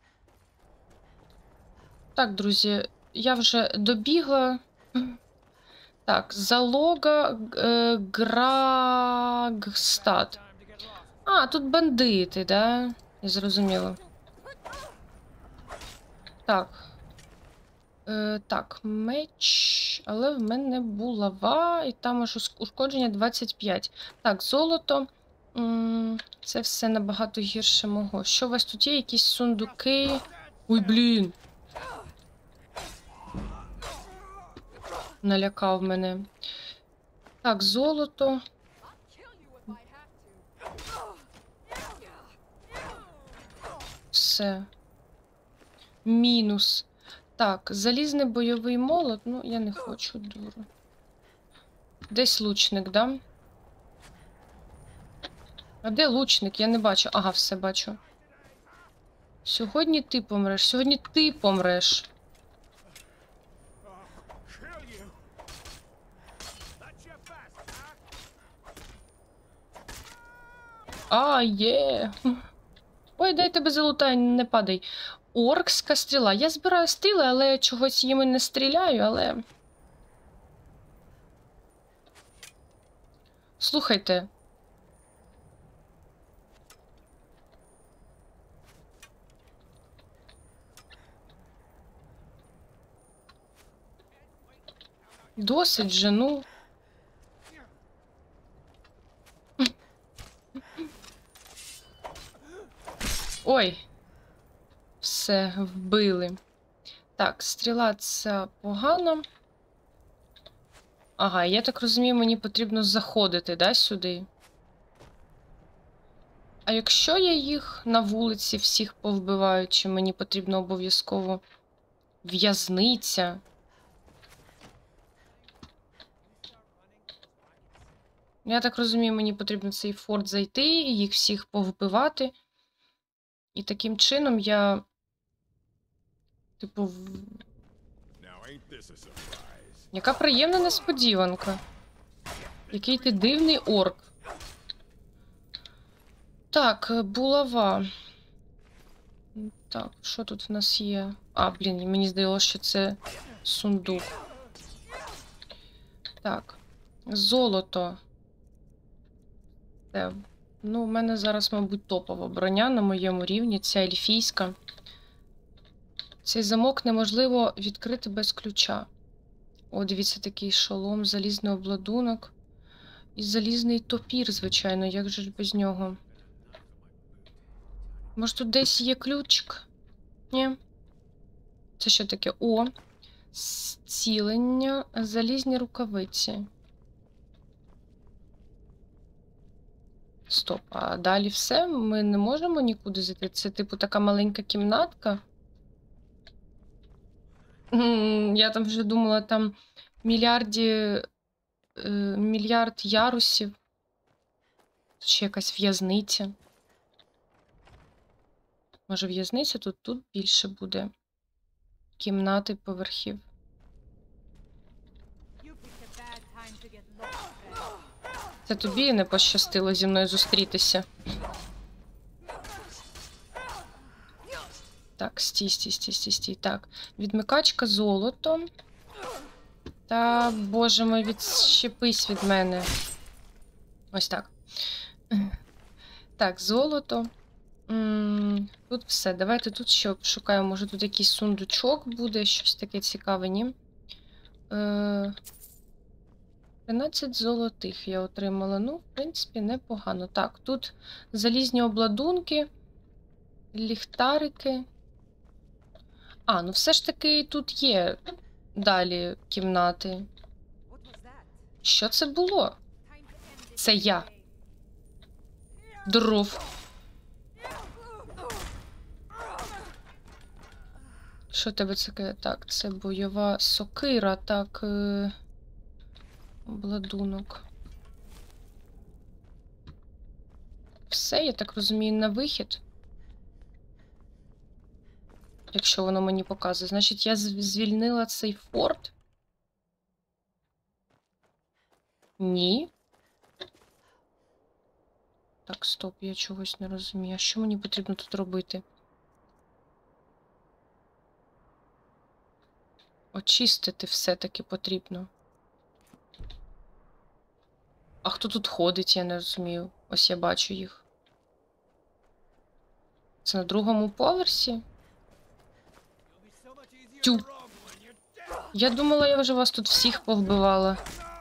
Так, друзі, я вже добігла. Так, залога Грагстад. А, тут бандити, да? Я зрозуміла. Так. Так, меч. Але в мене булава, і там аж ушкодження 25. Так, золото. Це все набагато гірше мого. Що у вас тут є? Якісь сундуки? Ой, блін. Налякав мене. Так, золото. Все. Мінус. Так, залізний бойовий молот. Ну, я не хочу, дуру. Десь лучник, да? А де лучник? Я не бачу. Ага, все бачу. Сьогодні ти помреш. Сьогодні ти помреш. А, є. Ой, дай тебе залутаю, не падай. Оркська стріла. Я збираю стріли, але чогось їми не стріляю, але... Слухайте. Досить же, ну. Ой. Все, вбили. Так, стріла це погано. Ага, я так розумію, мені потрібно заходити, да, сюди? А якщо я їх на вулиці всіх повбиваю, чи мені потрібно обов'язково в'язниця? Я так розумію, мені потрібно цей форт зайти, їх всіх повбивати. І таким чином я... Типу... Яка приємна несподіванка. Який ти дивний орк. Так, булава. Так, що тут в нас є? А, блін, мені здалося, що це сундук. Так, золото. Це, ну, у мене зараз, мабуть, топова броня на моєму рівні. Ця ельфійська. Цей замок неможливо відкрити без ключа. О, дивіться, такий шолом, залізний обладунок. І залізний топір, звичайно, як же ж без нього? Може, тут десь є ключик? Ні. Це що таке? О, зцілення, залізні рукавиці. Стоп, а далі все? Ми не можемо нікуди зайти? Це, типу, така маленька кімнатка? Я там вже думала, там мільярд ярусів. Тут ще якась в'язниця. Може, в'язниця тут більше буде кімнати, поверхів. Це тобі не пощастило зі мною зустрітися. Так, стій. Так, відмикачка, золото. Та, боже мой, відщепись від мене. Ось так. Так, золото. Тут все. Давайте тут ще шукаємо. Може тут якийсь сундучок буде, щось таке цікаве, ні? 13 золотих я отримала. Ну, в принципі, непогано. Так, тут залізні обладунки, ліхтарики. А, ну все ж таки тут є далі кімнати. What was that? Що це було? Time to end this Це я. today. Дров. Що тебе це таке? Так, це бойова сокира, так. Обладунок. Все, я так розумію, на вихід. Якщо воно мені показує. Значить, я звільнила цей форт? Ні. Так, стоп, я чогось не розумію. А що мені потрібно тут робити? Очистити все-таки потрібно. А хто тут ходить, я не розумію. Ось я бачу їх. Це на другому поверсі? Тю. Я думала, я вже вас тут всіх повбивала.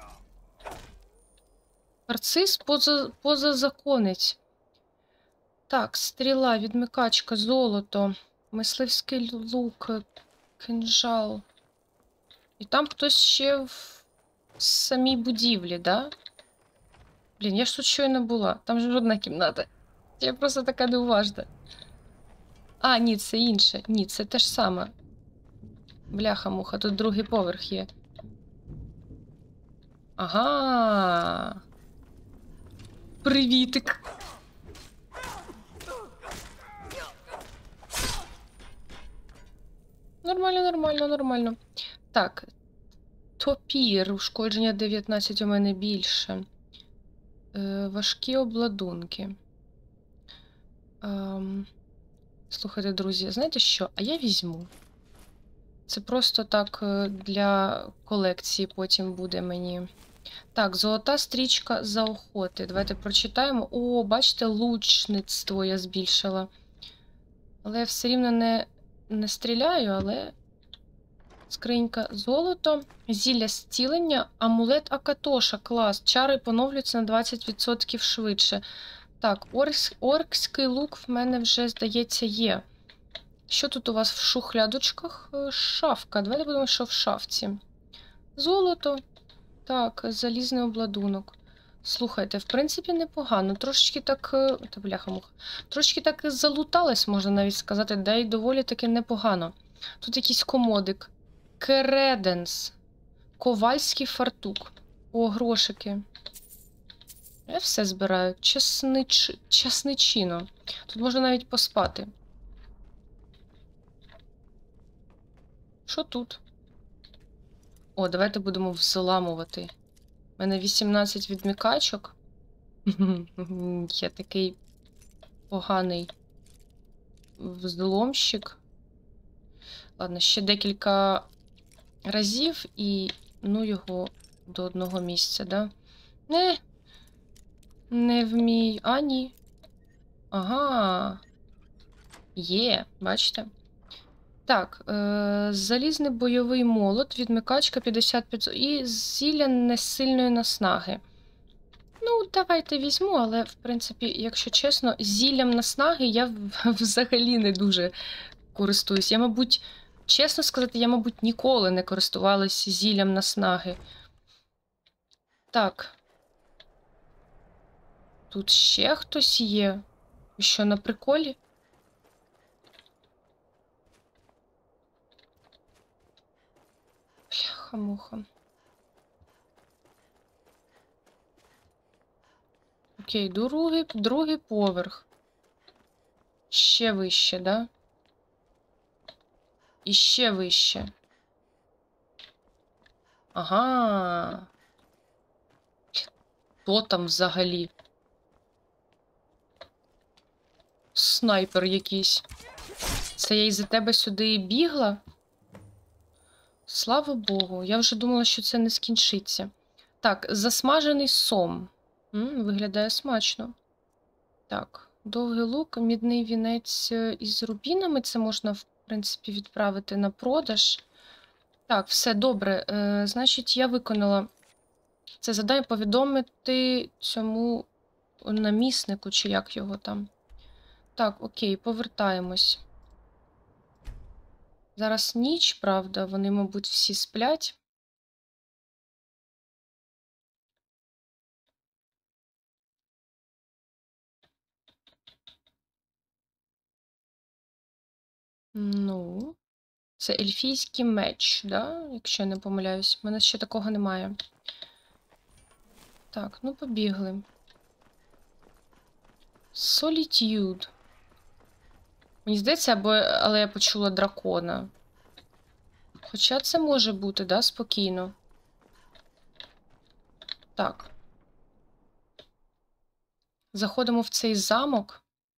Нарцис позазаконець. Так, стріла, відмикачка, золото, мисливський лук, кинжал. І там хтось ще в самій будівлі, да? Блін, я ж тут щойно була. Там ж жодна кімната. Я просто така неуважна. А, ні, це інше. Ні, це те ж саме. Бляха-муха, тут другий поверх є. Ага. Привітик. Нормально, нормально, нормально. Так. Топір. Ушкодження 19 у мене більше. Важкі обладунки. Слухайте, друзі, знаєте що? А я візьму. Це просто так для колекції потім буде мені. Так, золота стрічка за охоти. Давайте прочитаємо. О, бачите, лучництво я збільшила. Але я все рівно не стріляю, але... Скринька золото, зілля зцілення, амулет Акатоша, клас. Чари поновлюються на 20% швидше. Так, оркський лук в мене вже, здається, є. Що тут у вас в шухлядочках? Шафка. Давайте будемо, що в шафці. Золото. Так, залізний обладунок. Слухайте, в принципі, непогано. Трошечки так... Та бляха-муха. Трошечки так залуталась, можна навіть сказати, да й доволі таки непогано. Тут якийсь комодик. Кереденс. Ковальський фартук. О, грошики. Я все збираю. Часничино. Тут можна навіть поспати. Що тут? О, давайте будемо взламувати. У мене 18 відмикачок. Я такий поганий взломщик. Ладно, ще декілька разів і ну його до одного місця, да? Не вмію. А, ні. Ага. Є, бачите? Так, залізний бойовий молот, відмикачка 55 і зілля несильної наснаги. Ну, давайте візьму, але, в принципі, якщо чесно, зіллям наснаги я взагалі не дуже користуюсь. Я, мабуть, чесно сказати, я, мабуть, ніколи не користувалась зіллям наснаги. Так. Тут ще хтось є? Ви що, на приколі? Бляха-муха. Окей, другий поверх. Ще вище, да? І ще вище. Ага. Хто там взагалі? Снайпер якийсь. Це я із-за тебе сюди бігла? Слава Богу, я вже думала, що це не скінчиться. Так, засмажений сом. Виглядає смачно. Так, Довгий лук, мідний вінець із рубінами. Це можна, в принципі, відправити на продаж. Так, все добре. Значить, я виконала це завдання повідомити цьому наміснику, чи як його там. Так, окей, повертаємось. Зараз ніч, правда, вони, мабуть, всі сплять. Ну, це ельфійський меч, да? Якщо я не помиляюсь. У мене ще такого немає. Так, ну побігли. Solitude. Мені здається, але я почула дракона. Хоча це може бути, да, спокійно. Так. Заходимо в цей замок.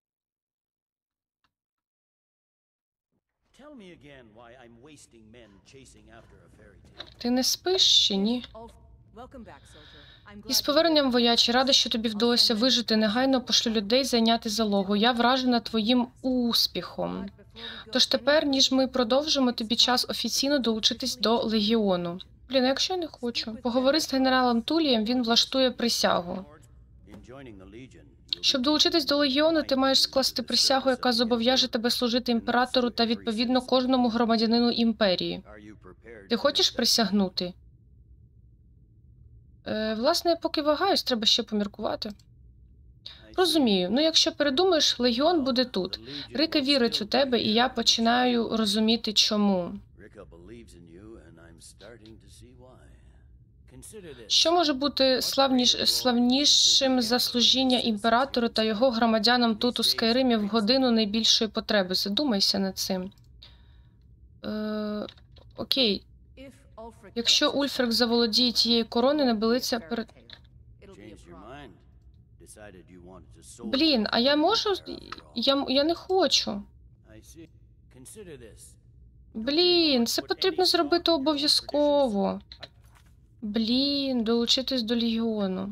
Tell me again why I'm wasting men chasing after a fairy tale. Ти не спиш чи ні? Ulf, welcome back, soldier. I'm glad Із you're поверненням, here. вояче, рада, що тобі вдалося вижити. Негайно пошлю людей зайняти залогу. Я вражена твоїм успіхом. But before we go Тож any тепер, ніж ми further, продовжимо, тобі час офіційно долучитись до Легіону. Блін, а якщо я не хочу? Поговори з генералом Тулієм, він влаштує присягу. In joining the Legion, you'll Щоб be долучитись до Легіону, ти маєш скласти присягу, яка зобов'яже тебе служити імператору та, відповідно, кожному громадянину імперії. Are you prepared Ти to хочеш make that- присягнути? Власне, я поки вагаюсь, треба ще поміркувати. I see. Розумію. Ну, якщо передумаєш, Легіон буде тут. The Legion Рика will вірить у still тебе, be і я there. починаю розуміти, чому. Rika believes in you, and I'm starting to see why. Consider this. Що може бути славнішим за служіння імператору та його громадянам тут у Скайримі в годину найбільшої потреби? Задумайся над цим. Окей. If Ulfric Якщо gets his Ульфрик own заволодіє crown, тією it короною, won't be a набилиться fairy перед... tale. It'll be a Changed your problem. mind. Decided you wanted to soldier Блін, а я for the можу... Empire after all. Я не хочу. I see. Consider this. Блін, це потрібно зробити обов'язково. Блін, долучитись до Легіону.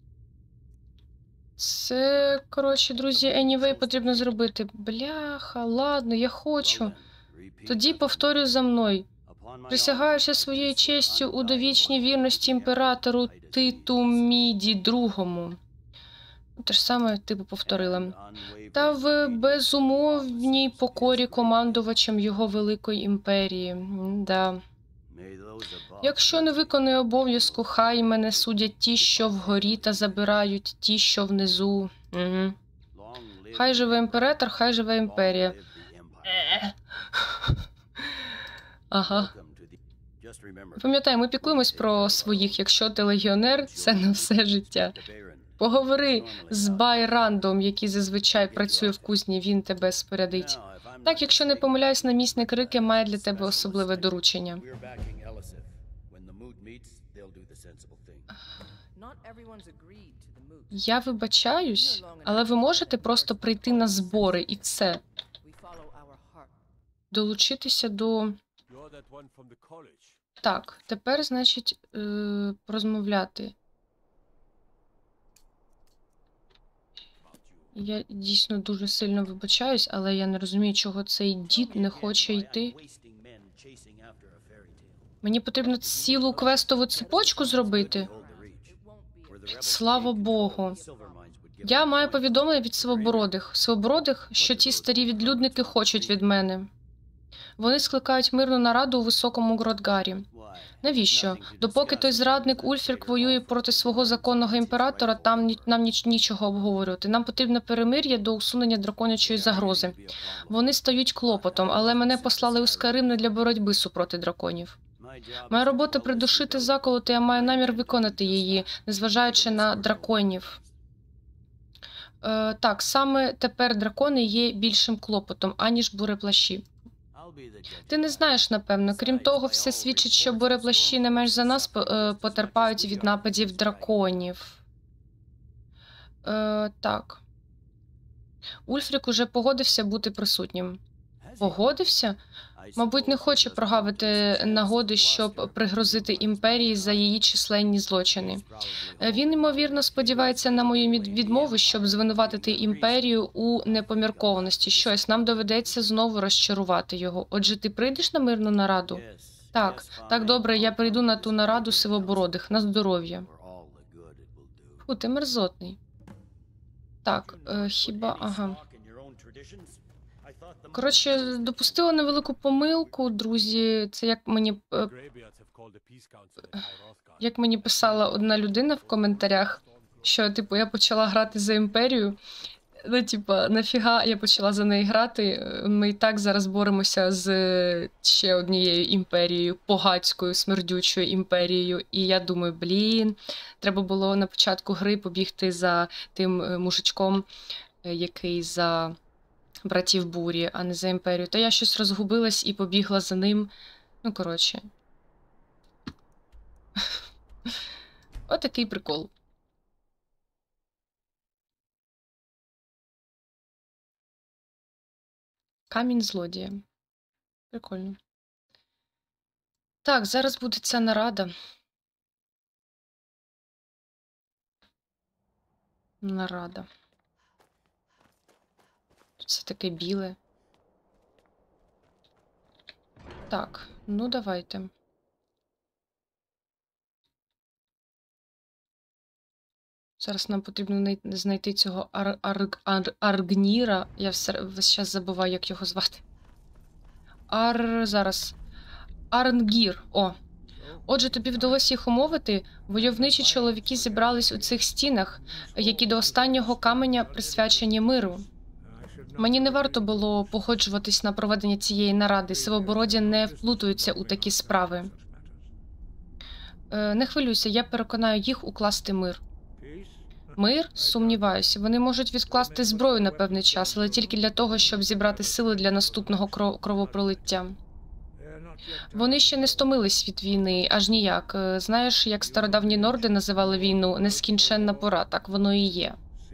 Це, коротше, друзі, anyway, потрібно зробити. Бляха, ладно, я хочу. Well then, repeat Тоді after me. повторюй за мною. Upon my Присягаючи honor, своєю I честю у swear довічній I will вірності not імператору be the Титу Міді другому. Те ж саме, типу, повторила. and unwavering Та в obedience безумовній to his покорі great командувачем його великої імперії. Да. May those above Якщо не виконую обов'язку, хай мене судять ті, що вгорі, та забирають ті, що внизу. Угу. long live Хай the живе emperor, імператор, хай живе long імперія. live the empire. Ага. Welcome to the- Just remember, Пам'ятай, ми піклуємось про своїх. Якщо ти легіонер, це на все життя. the Baron. Поговори з Байрандом, який зазвичай працює в кузні, він тебе спорядить. Now, if I'm Так, not якщо не mistaken, помиляюсь, намісник Рики має для тебе особливе доручення. we're backing Elisif. When the mood meets, they'll do the sensible thing. Not everyone's agreed to the move. Я вибачаюсь, але ви можете просто прийти на збори і все. We follow our heart. Долучитися до... You're that one from the college. Так, тепер, значить, розмовляти. About you. Я дійсно дуже сильно вибачаюсь, але я не розумію, чого цей дід не хоче йти. Мені потрібно цілу квестову цепочку зробити. Слава Богу. Я маю повідомлення від Свобородих. Свобородих, що ті старі відлюдники хочуть від мене. Вони скликають мирну нараду у Високому Гродгарі. Навіщо? Допоки той зрадник Ульфрик воює проти свого законного імператора, нам нічого обговорювати. Нам потрібне перемир'я до усунення драконячої загрози. Вони стають клопотом, але мене послали у Скайрим не для боротьби супроти драконів. Моя робота придушити заколоти, я маю намір виконати її, незважаючи на драконів. Так, саме тепер дракони є більшим клопотом, аніж буреплащі. Ти не знаєш, напевно. Крім того, все свідчить, що буреплащі не менш за нас потерпають від нападів драконів. Так. Ульфрик уже погодився бути присутнім. Погодився? Мабуть, не хоче прогавити нагоди, щоб пригрозити імперії за її численні злочини. Він, ймовірно, сподівається на мою відмову, щоб звинуватити імперію у непоміркованості. Щось, нам доведеться знову розчарувати його. Отже, ти прийдеш на мирну нараду? Так, так, добре, я прийду на ту нараду сивобородих, на здоров'я. Фу, ти мерзотний. Так, хіба, ага. Коротше, допустила невелику помилку, друзі. Це як мені писала одна людина в коментарях, що, типу, я почала грати за імперію. Ну, типа, нафіга я почала за неї грати? Ми і так зараз боремося з ще однією імперією, погацькою, смердючою імперією. І я думаю, треба було на початку гри побігти за тим мужичком, який за братів Бурі, а не за імперію. То я щось розгубилась і побігла за ним. Ну, коротше. Отакий прикол. Камінь злодія. Прикольно. Так, зараз буде ця нарада. Нарада. Це таке біле. Так, ну давайте. Зараз нам потрібно знайти цього Аргніра. Я весь час забуваю, як його звати. Зараз. Арнгір. О. Отже, тобі вдалося їх умовити. Войовничі чоловіки зібрались у цих стінах, які до останнього каменя присвячені миру. Мені не варто було погоджуватись на проведення цієї наради. Сивобороді не вплутуються у такі справи. Не хвилюйся, я переконаю їх укласти мир. Мир? Сумніваюся. Вони можуть відкласти зброю на певний час, але тільки для того, щоб зібрати сили для наступного кровопролиття. Вони ще не стомились від війни, аж ніяк. Знаєш, як стародавні норди називали війну «нескінченна пора», так воно і є.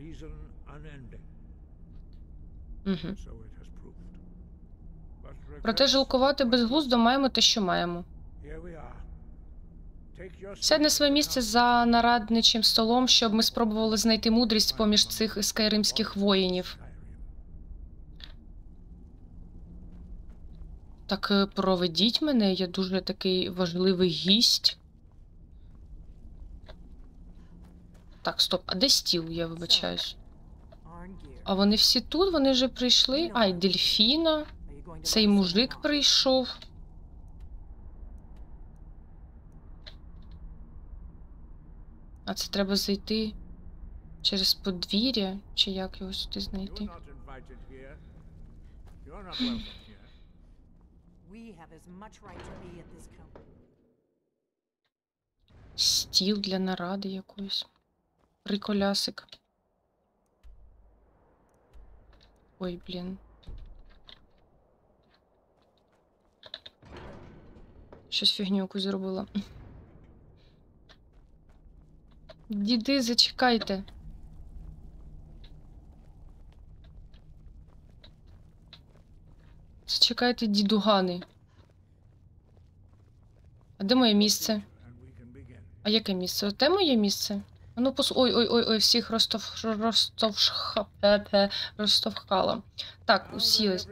Угу. Проте жалкувати безглуздо маємо те, що маємо. Сядь на своє місце за нарадничим столом, щоб ми спробували знайти мудрість поміж цих скайримських воїнів. Так проведіть мене, я дуже такий важливий гість. Так, стоп, а де стіл, я вибачаюсь? А вони всі тут, вони вже прийшли? Ай, дельфіна. Цей мужик прийшов. А це треба зайти через подвір'я, чи як його сюди знайти? Стіл для наради якоїсь. Приколясик. Ой, блін. Щось фігню якусь зробила. Діди, зачекайте. Зачекайте, дідугани. А де моє місце? А яке місце? Оте моє місце? А ну ой, всіх розтовхала. Так, усілись.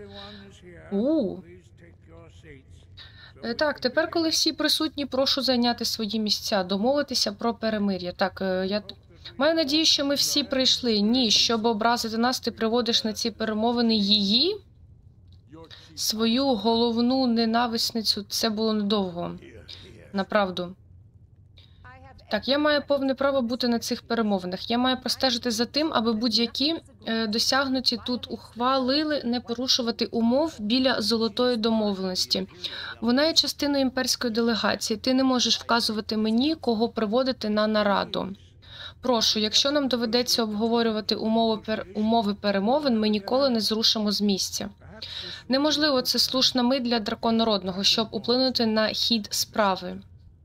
Так, тепер, коли всі присутні, прошу зайняти свої місця, домовитися про перемир'я. Так, я маю надію, що ми всі прийшли. Ні, щоб образити нас, ти приводиш на ці перемовини її? Свою головну ненависницю. Це було недовго. Направду. Так, я маю повне право бути на цих перемовинах. Я маю простежити за тим, аби будь-які досягнуті тут ухвалили не порушувати умов біля золотої домовленості. Вона є частиною імперської делегації. Ти не можеш вказувати мені, кого приводити на нараду. Прошу, якщо нам доведеться обговорювати умови перемовин, ми ніколи не зрушимо з місця. Неможливо, це слушна мить для драконородного, щоб уплинути на хід справи.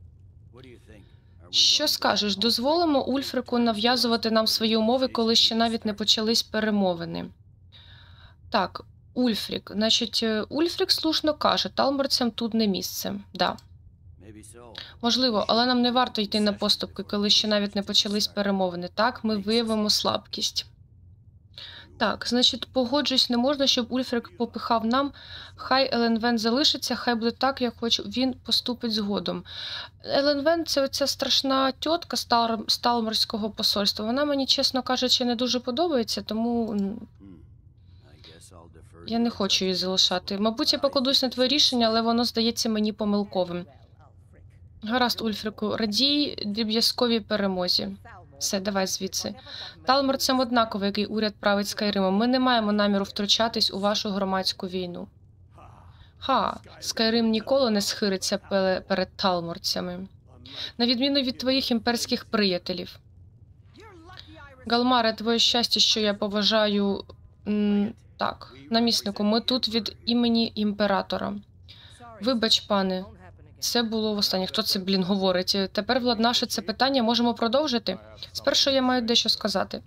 Що скажеш, дозволимо Ульфрику нав'язувати нам свої умови, коли ще навіть не почались перемовини? Так, Ульфрік. Значить, Ульфрік слушно каже, талморцям тут не місце. Да. Maybe so. Можливо, але нам не варто йти на поступки, коли ще навіть не почались перемовини. Так, ми виявимо слабкість. Так, значить, погоджуюсь, не можна, щоб Ульфрик попихав нам. Хай Еленвен залишиться, хай буде так, як хоче. Він поступить згодом. Еленвен – це оця страшна тітка з Талморського посольства. Вона мені, чесно кажучи, не дуже подобається, тому I guess I'll defer я to не your хочу її judgment. залишати. Мабуть, я покладусь на твоє рішення, але воно здається мені помилковим. Гаразд, Ульфрику, радій дріб'язковій перемозі. Все, давай звідси. Талморцям однаково, який уряд править Скайримом. Ми не маємо наміру втручатись у вашу громадську війну. Ха, Скайрим ніколи не схириться перед талморцями. На відміну від твоїх імперських приятелів. Галмаре, твоє щастя, що я поважаю... Так, наміснику, ми тут від імені імператора. Вибач, пане, це було востаннє. Хто це, говорить? Тепер, владнавши це питання, можемо продовжити? Спершу я маю дещо сказати.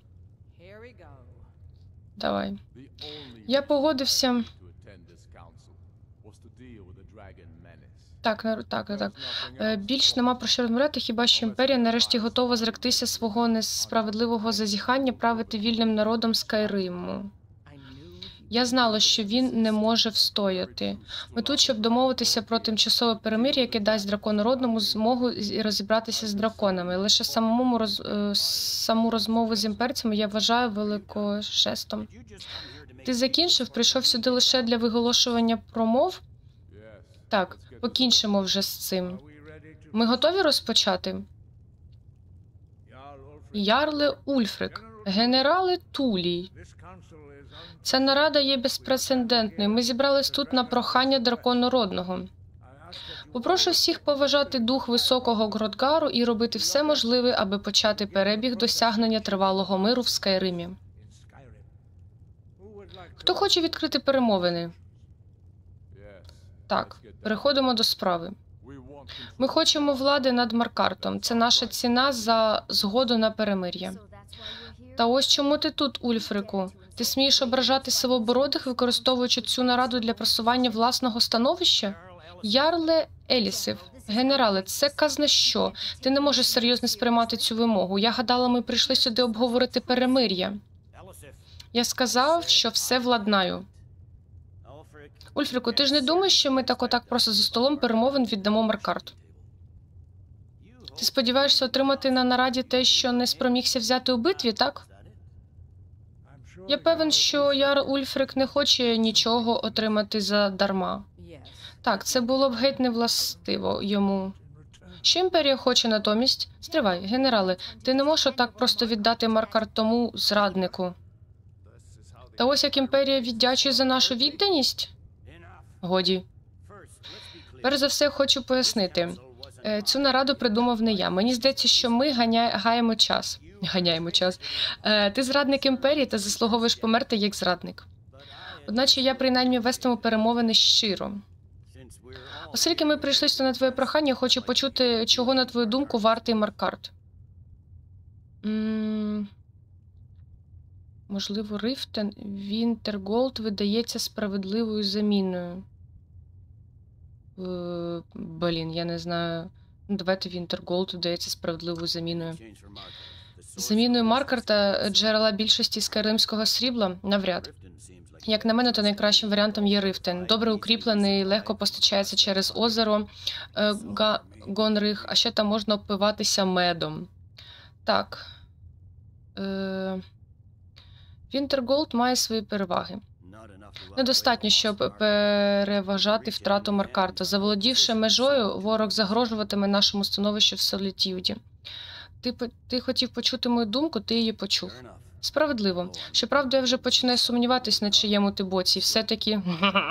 Давай. Я погодився... Так. Більш нема про що розмовляти, хіба що імперія нарешті готова зректися свого несправедливого зазіхання правити вільним народом Скайриму. Я знала, що він не може встояти. Ми тут, щоб домовитися про тимчасове перемир'я, яке дасть драконородному змогу розібратися з драконами. Лише саму розмову з імперцями я вважаю великожестом. Ти закінчив? Прийшов сюди лише для виголошування промов? Так, покінчимо вже з цим. Ми готові розпочати? Ярле Ульфрик, генерале Тулій. Ця нарада є безпрецедентною. Ми зібрались тут на прохання драконородного. Попрошу всіх поважати дух високого Гродгару і робити все можливе, аби почати перебіг досягнення тривалого миру в Скайримі. Хто хоче відкрити перемовини? Так, переходимо до справи. Ми хочемо влади над Маркартом. Це наша ціна за згоду на перемир'я. Та ось чому ти тут, Ульфрику? Ти смієш ображати сивобородих, використовуючи цю нараду для просування власного становища? Ярле Елісив, генерале, це казна що? Ти не можеш серйозно сприймати цю вимогу. Я гадала, ми прийшли сюди обговорити перемир'я. Я сказав, що все владнаю. Ульфрику, ти ж не думаєш, що ми так просто за столом перемовин віддамо Маркарт? Ти сподіваєшся отримати на нараді те, що не спромігся взяти у битві, так? Я певен, що Яр Ульфрик не хоче нічого отримати задарма. Так, це було б геть невластиво йому. Що імперія хоче натомість? Стривай, генерале, ти не можеш отак просто віддати Маркарт тому зраднику. Та ось як імперія віддячує за нашу відданість? Годі. Перш за все, хочу пояснити. Цю нараду придумав не я. Мені здається, що ми ганяємо час. Ти зрадник імперії та заслуговуєш померти як зрадник. Одначе я принаймні вестиму перемовини щиро. Оскільки ми прийшли сюди на твоє прохання, хочу почути, чого, на твою думку, вартий Маркарт. Можливо, Рифтен Вінтерголд видається справедливою заміною. Я не знаю. Давайте Вінтерголд видається справедливою заміною. Заміною Маркарта, джерела більшості скайримського срібла? Навряд. Як на мене, то найкращим варіантом є Рифтен. Добре укріплений, легко постачається через озеро Гонрих, а ще там можна опиватися медом. Так. Вінтерголд має свої переваги. Недостатньо, щоб переважати втрату Маркарта. Заволодівши межою, ворог загрожуватиме нашому становищу в Солітюді. Ти хотів почути мою думку, ти її почув. Справедливо. Щоправда, я вже починаю сумніватись, на чиєму ти боці. Все-таки...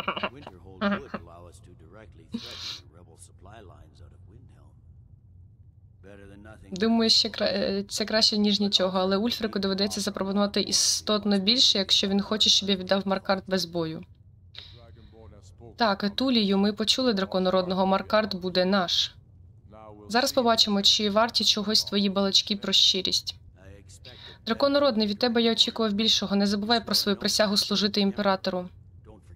Думаю, це краще, ніж нічого, але Ульфрику доведеться запропонувати істотно більше, якщо він хоче, щоб я віддав Маркарт без бою. Так, Тулію, ми почули драконородного, Маркарт буде наш. Зараз побачимо, чи варті чогось твої балачки про щирість. Драконородний, від тебе я очікував більшого. Не забувай про свою присягу служити імператору.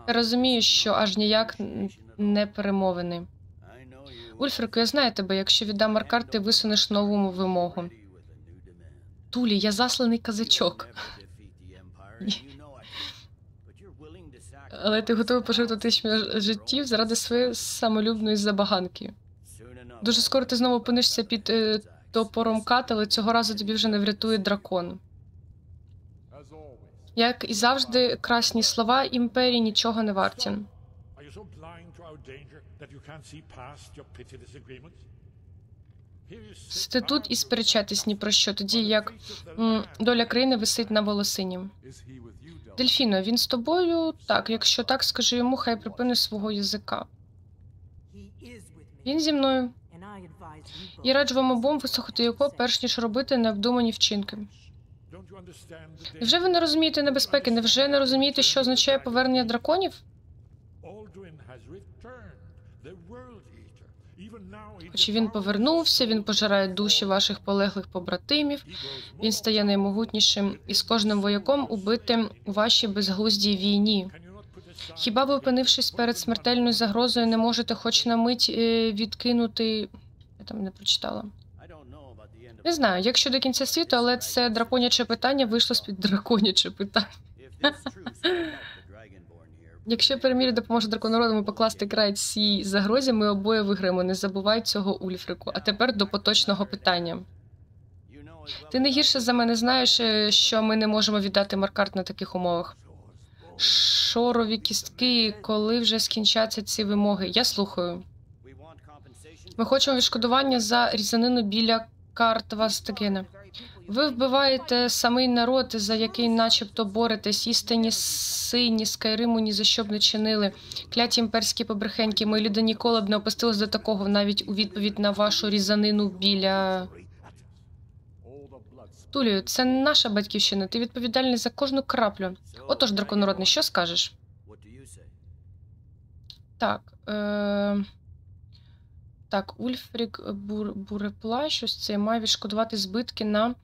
Розумію, що аж ніяк не перемовини. Ульфрику, я знаю тебе, якщо віддам Маркарт, ти висунеш нову вимогу. Тулі, я засланий казачок. Але ти готовий пожертвувати життів заради своєї самолюбної забаганки. Дуже скоро ти знову опинишся під топором Кат, але цього разу тобі вже не врятує дракон. Як і завжди, красні слова імперії нічого не варті. Are you so blind to our danger that you can't see past your petty disagreements? Here you sit Сте тут і сперечатись ні про що, тоді як доля країни висить на волосині. Дельфіно, він з тобою? Так, якщо так, скажи йому, хай припини свого язика. Він зі мною. Я раджу вам обом вислухати його, перш ніж робити необдумані вчинки. Don't you understand the Невже ви не розумієте небезпеки? Невже не розумієте, що означає повернення драконів? Alduin has returned, the World Eater. Even now he Хоч він повернувся, він пожирає душі ваших полеглих побратимів, він стає наймогутнішим і з кожним вояком убитим у вашій безглуздій війні. Can you not put aside Хіба ви, опинившись перед смертельною загрозою, не можете хоч на мить відкинути... Я там не прочитала. Не знаю, як щодо кінця світу, але це драконяче питання вийшло з-під драконяче питання. Якщо Перемір'я допоможе драконородам покласти край цій загрозі, ми обоє виграємо. Не забувай цього, Ульфрику. А тепер до поточного питання. Ти не гірше за мене знаєш, що ми не можемо віддати Маркарт на таких умовах. Шорові кістки, коли вже скінчаться ці вимоги? Я слухаю. Ми хочемо відшкодування за різанину біля карт Вастагена. Ви вбиваєте самий народ, за який начебто боретесь. Істинні сині Скайриму ні за що б не чинили. Кляті імперські побрехеньки. Мої люди ніколи б не опустились до такого, навіть у відповідь на вашу різанину біля... Тулію, це наша батьківщина. Ти відповідальний за кожну краплю. Отож, драконородний, що скажеш? Так, Так, Ульфрік Буреплащ, ось це має відшкодувати збитки на...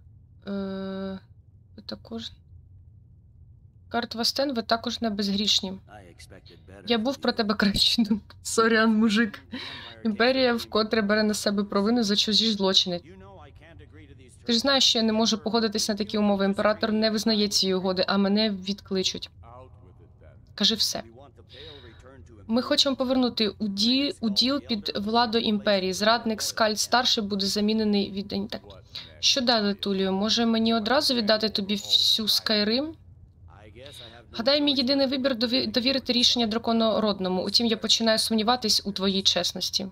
Ви також... Карт Вастен, ви також не безгрішні. Я був про тебе краще думки. Сорян, мужик. Імперія вкотре бере на себе провину за чужі злочини. Ти ж знаєш, що я не можу погодитись на такі умови. Імператор не визнає цієї угоди, а мене відкличуть. Кажи все. Ми хочемо повернути уділ під владу імперії. Зрадник Скальд-старший буде замінений віддань. Так. Що далі, Тулію? Може мені одразу віддати тобі всю Скайрим? Гадаю, мій єдиний вибір довірити рішення драконородному. Утім, я починаю сумніватись у твоїй чесності.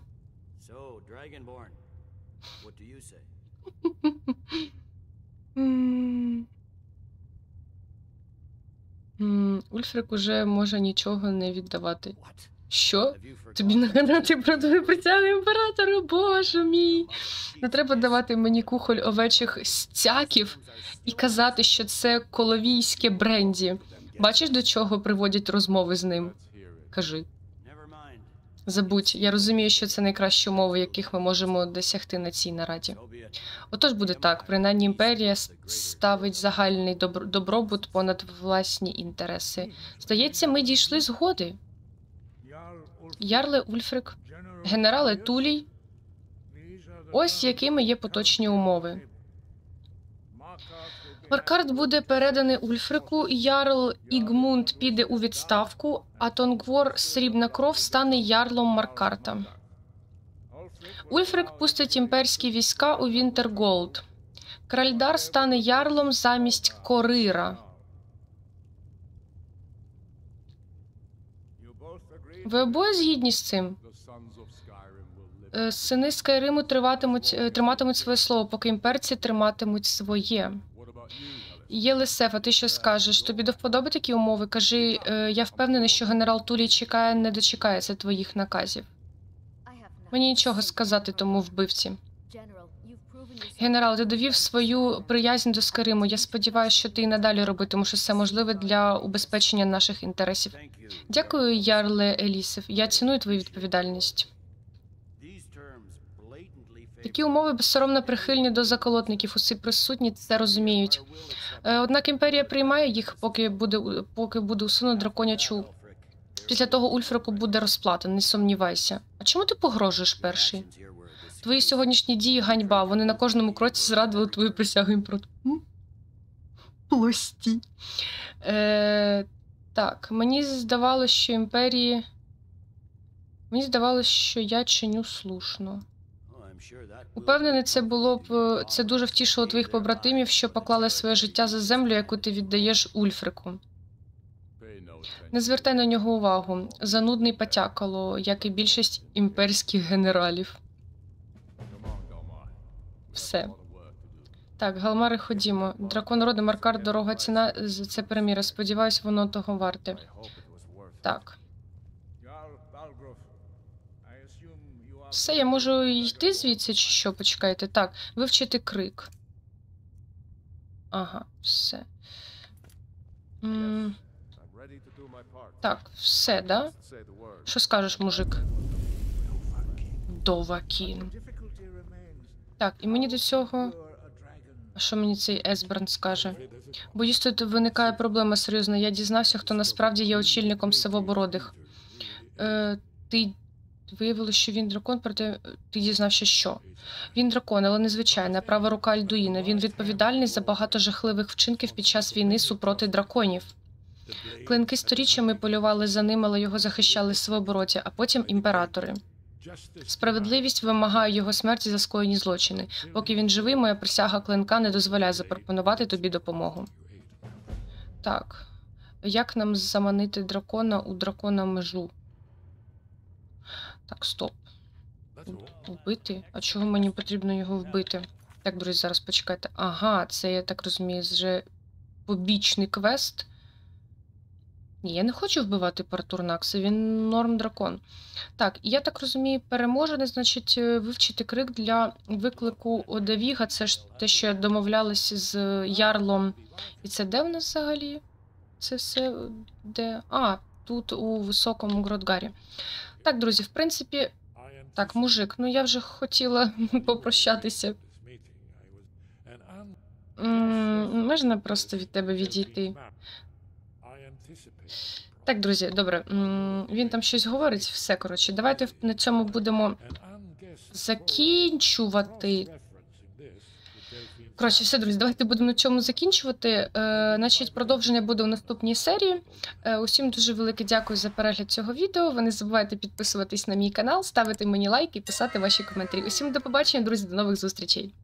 Ульфрик уже може нічого не віддавати. Що? Тобі нагадати про твою присягу імператору? Боже мій! Не треба давати мені кухоль овечих стяків і казати, що це коловійське бренді. Бачиш, до чого приводять розмови з ним? Кажи. Забудь, я розумію, що це найкращі умови, яких ми можемо досягти на цій нараді. Отож буде так, принаймні імперія ставить загальний добробут понад власні інтереси. Здається, ми дійшли згоди. Ярле Ульфрик, генерале Тулій, ось якими є поточні умови. Маркарт буде переданий Ульфрику, Ярл Ігмунд піде у відставку, а Тонгвор Срібна Кров стане ярлом Маркарта. Ульфрик пустить імперські війська у Вінтерголд. Кральдар стане ярлом замість Корира. Ви обоє згідні з цим? Сини Скайриму триматимуть своє слово, поки імперці триматимуть своє. Єлисеф, а ти що скажеш? Тобі до вподоби такі умови? Кажи, я впевнений, що генерал Тулій не дочекається твоїх наказів. Мені нічого сказати тому вбивці. Генерал, ти довів свою приязнь до Скайриму. Я сподіваюся, що ти і надалі робитимеш усе можливе для убезпечення наших інтересів. Дякую, Ярле Елісев. Я ціную твою відповідальність. Такі умови безсоромно прихильні до заколотників. Усі присутні це розуміють. Однак імперія приймає їх, поки буде усунено драконячу Після того Ульфрику буде розплата, не сумнівайся. А чому ти погрожуєш перший? Твої сьогоднішні дії ганьба, вони на кожному кроці зрадили твою присягу імператору. Плості. Так, мені здавалося, що імперії... Мені здавалося, що я чиню слушно. Упевнений, це дуже втішило твоїх побратимів, що поклали своє життя за землю, яку ти віддаєш Ульфрику. Не звертай на нього увагу. Занудний потякало, як і більшість імперських генералів. Все. Так, Галмари, ходімо. Дракон роду Маркар, дорога ціна, це переміра. Сподіваюсь, воно того варте. Так. Все, я можу йти звідси чи що? Почекайте. Так, вивчити крик. Ага, все. Так, все, да? Що скажеш, мужик? Довакін. Так, і мені до цього... А що мені цей Есберн скаже? Боюсь, тут виникає проблема серйозна. Я дізнався, хто насправді є очільником Сивобородих. Ти виявилося, що він дракон, проте ти дізнався, що? Він дракон, але незвичайна, права рука Альдуїна. Він відповідальний за багато жахливих вчинків під час війни супроти драконів. Клинки сторіччями полювали за ним, але його захищали Сивобороді, а потім імператори. Справедливість вимагає його смерті за скоєні злочини. Поки він живий, моя присяга клинка не дозволяє запропонувати тобі допомогу. Так. Як нам заманити дракона у дракона межу? Так, стоп. Вбити? А чого мені потрібно його вбити? Так, друзі, зараз почекайте. Ага, це, я так розумію, вже побічний квест. Ні, я не хочу вбивати Партурнакса, він норм-дракон. Так, я так розумію, переможений, значить, вивчити крик для виклику Одавіга. Це ж те, що я домовлялася з Ярлом. І це де в нас взагалі? Це все де? А, тут у Високому Гродгарі. Так, друзі, в принципі... Так, мужик, ну я вже хотіла попрощатися. Можна просто від тебе відійти? Так, друзі, добре. Він там щось говорить. Все, коротше. Давайте на цьому будемо закінчувати. Коротше, все, друзі, давайте будемо на цьому закінчувати. Значить, продовження буде у наступній серії. Усім дуже велике дякую за перегляд цього відео. Ви не забувайте підписуватись на мій канал, ставити мені лайки і писати ваші коментарі. Усім до побачення, друзі, до нових зустрічей.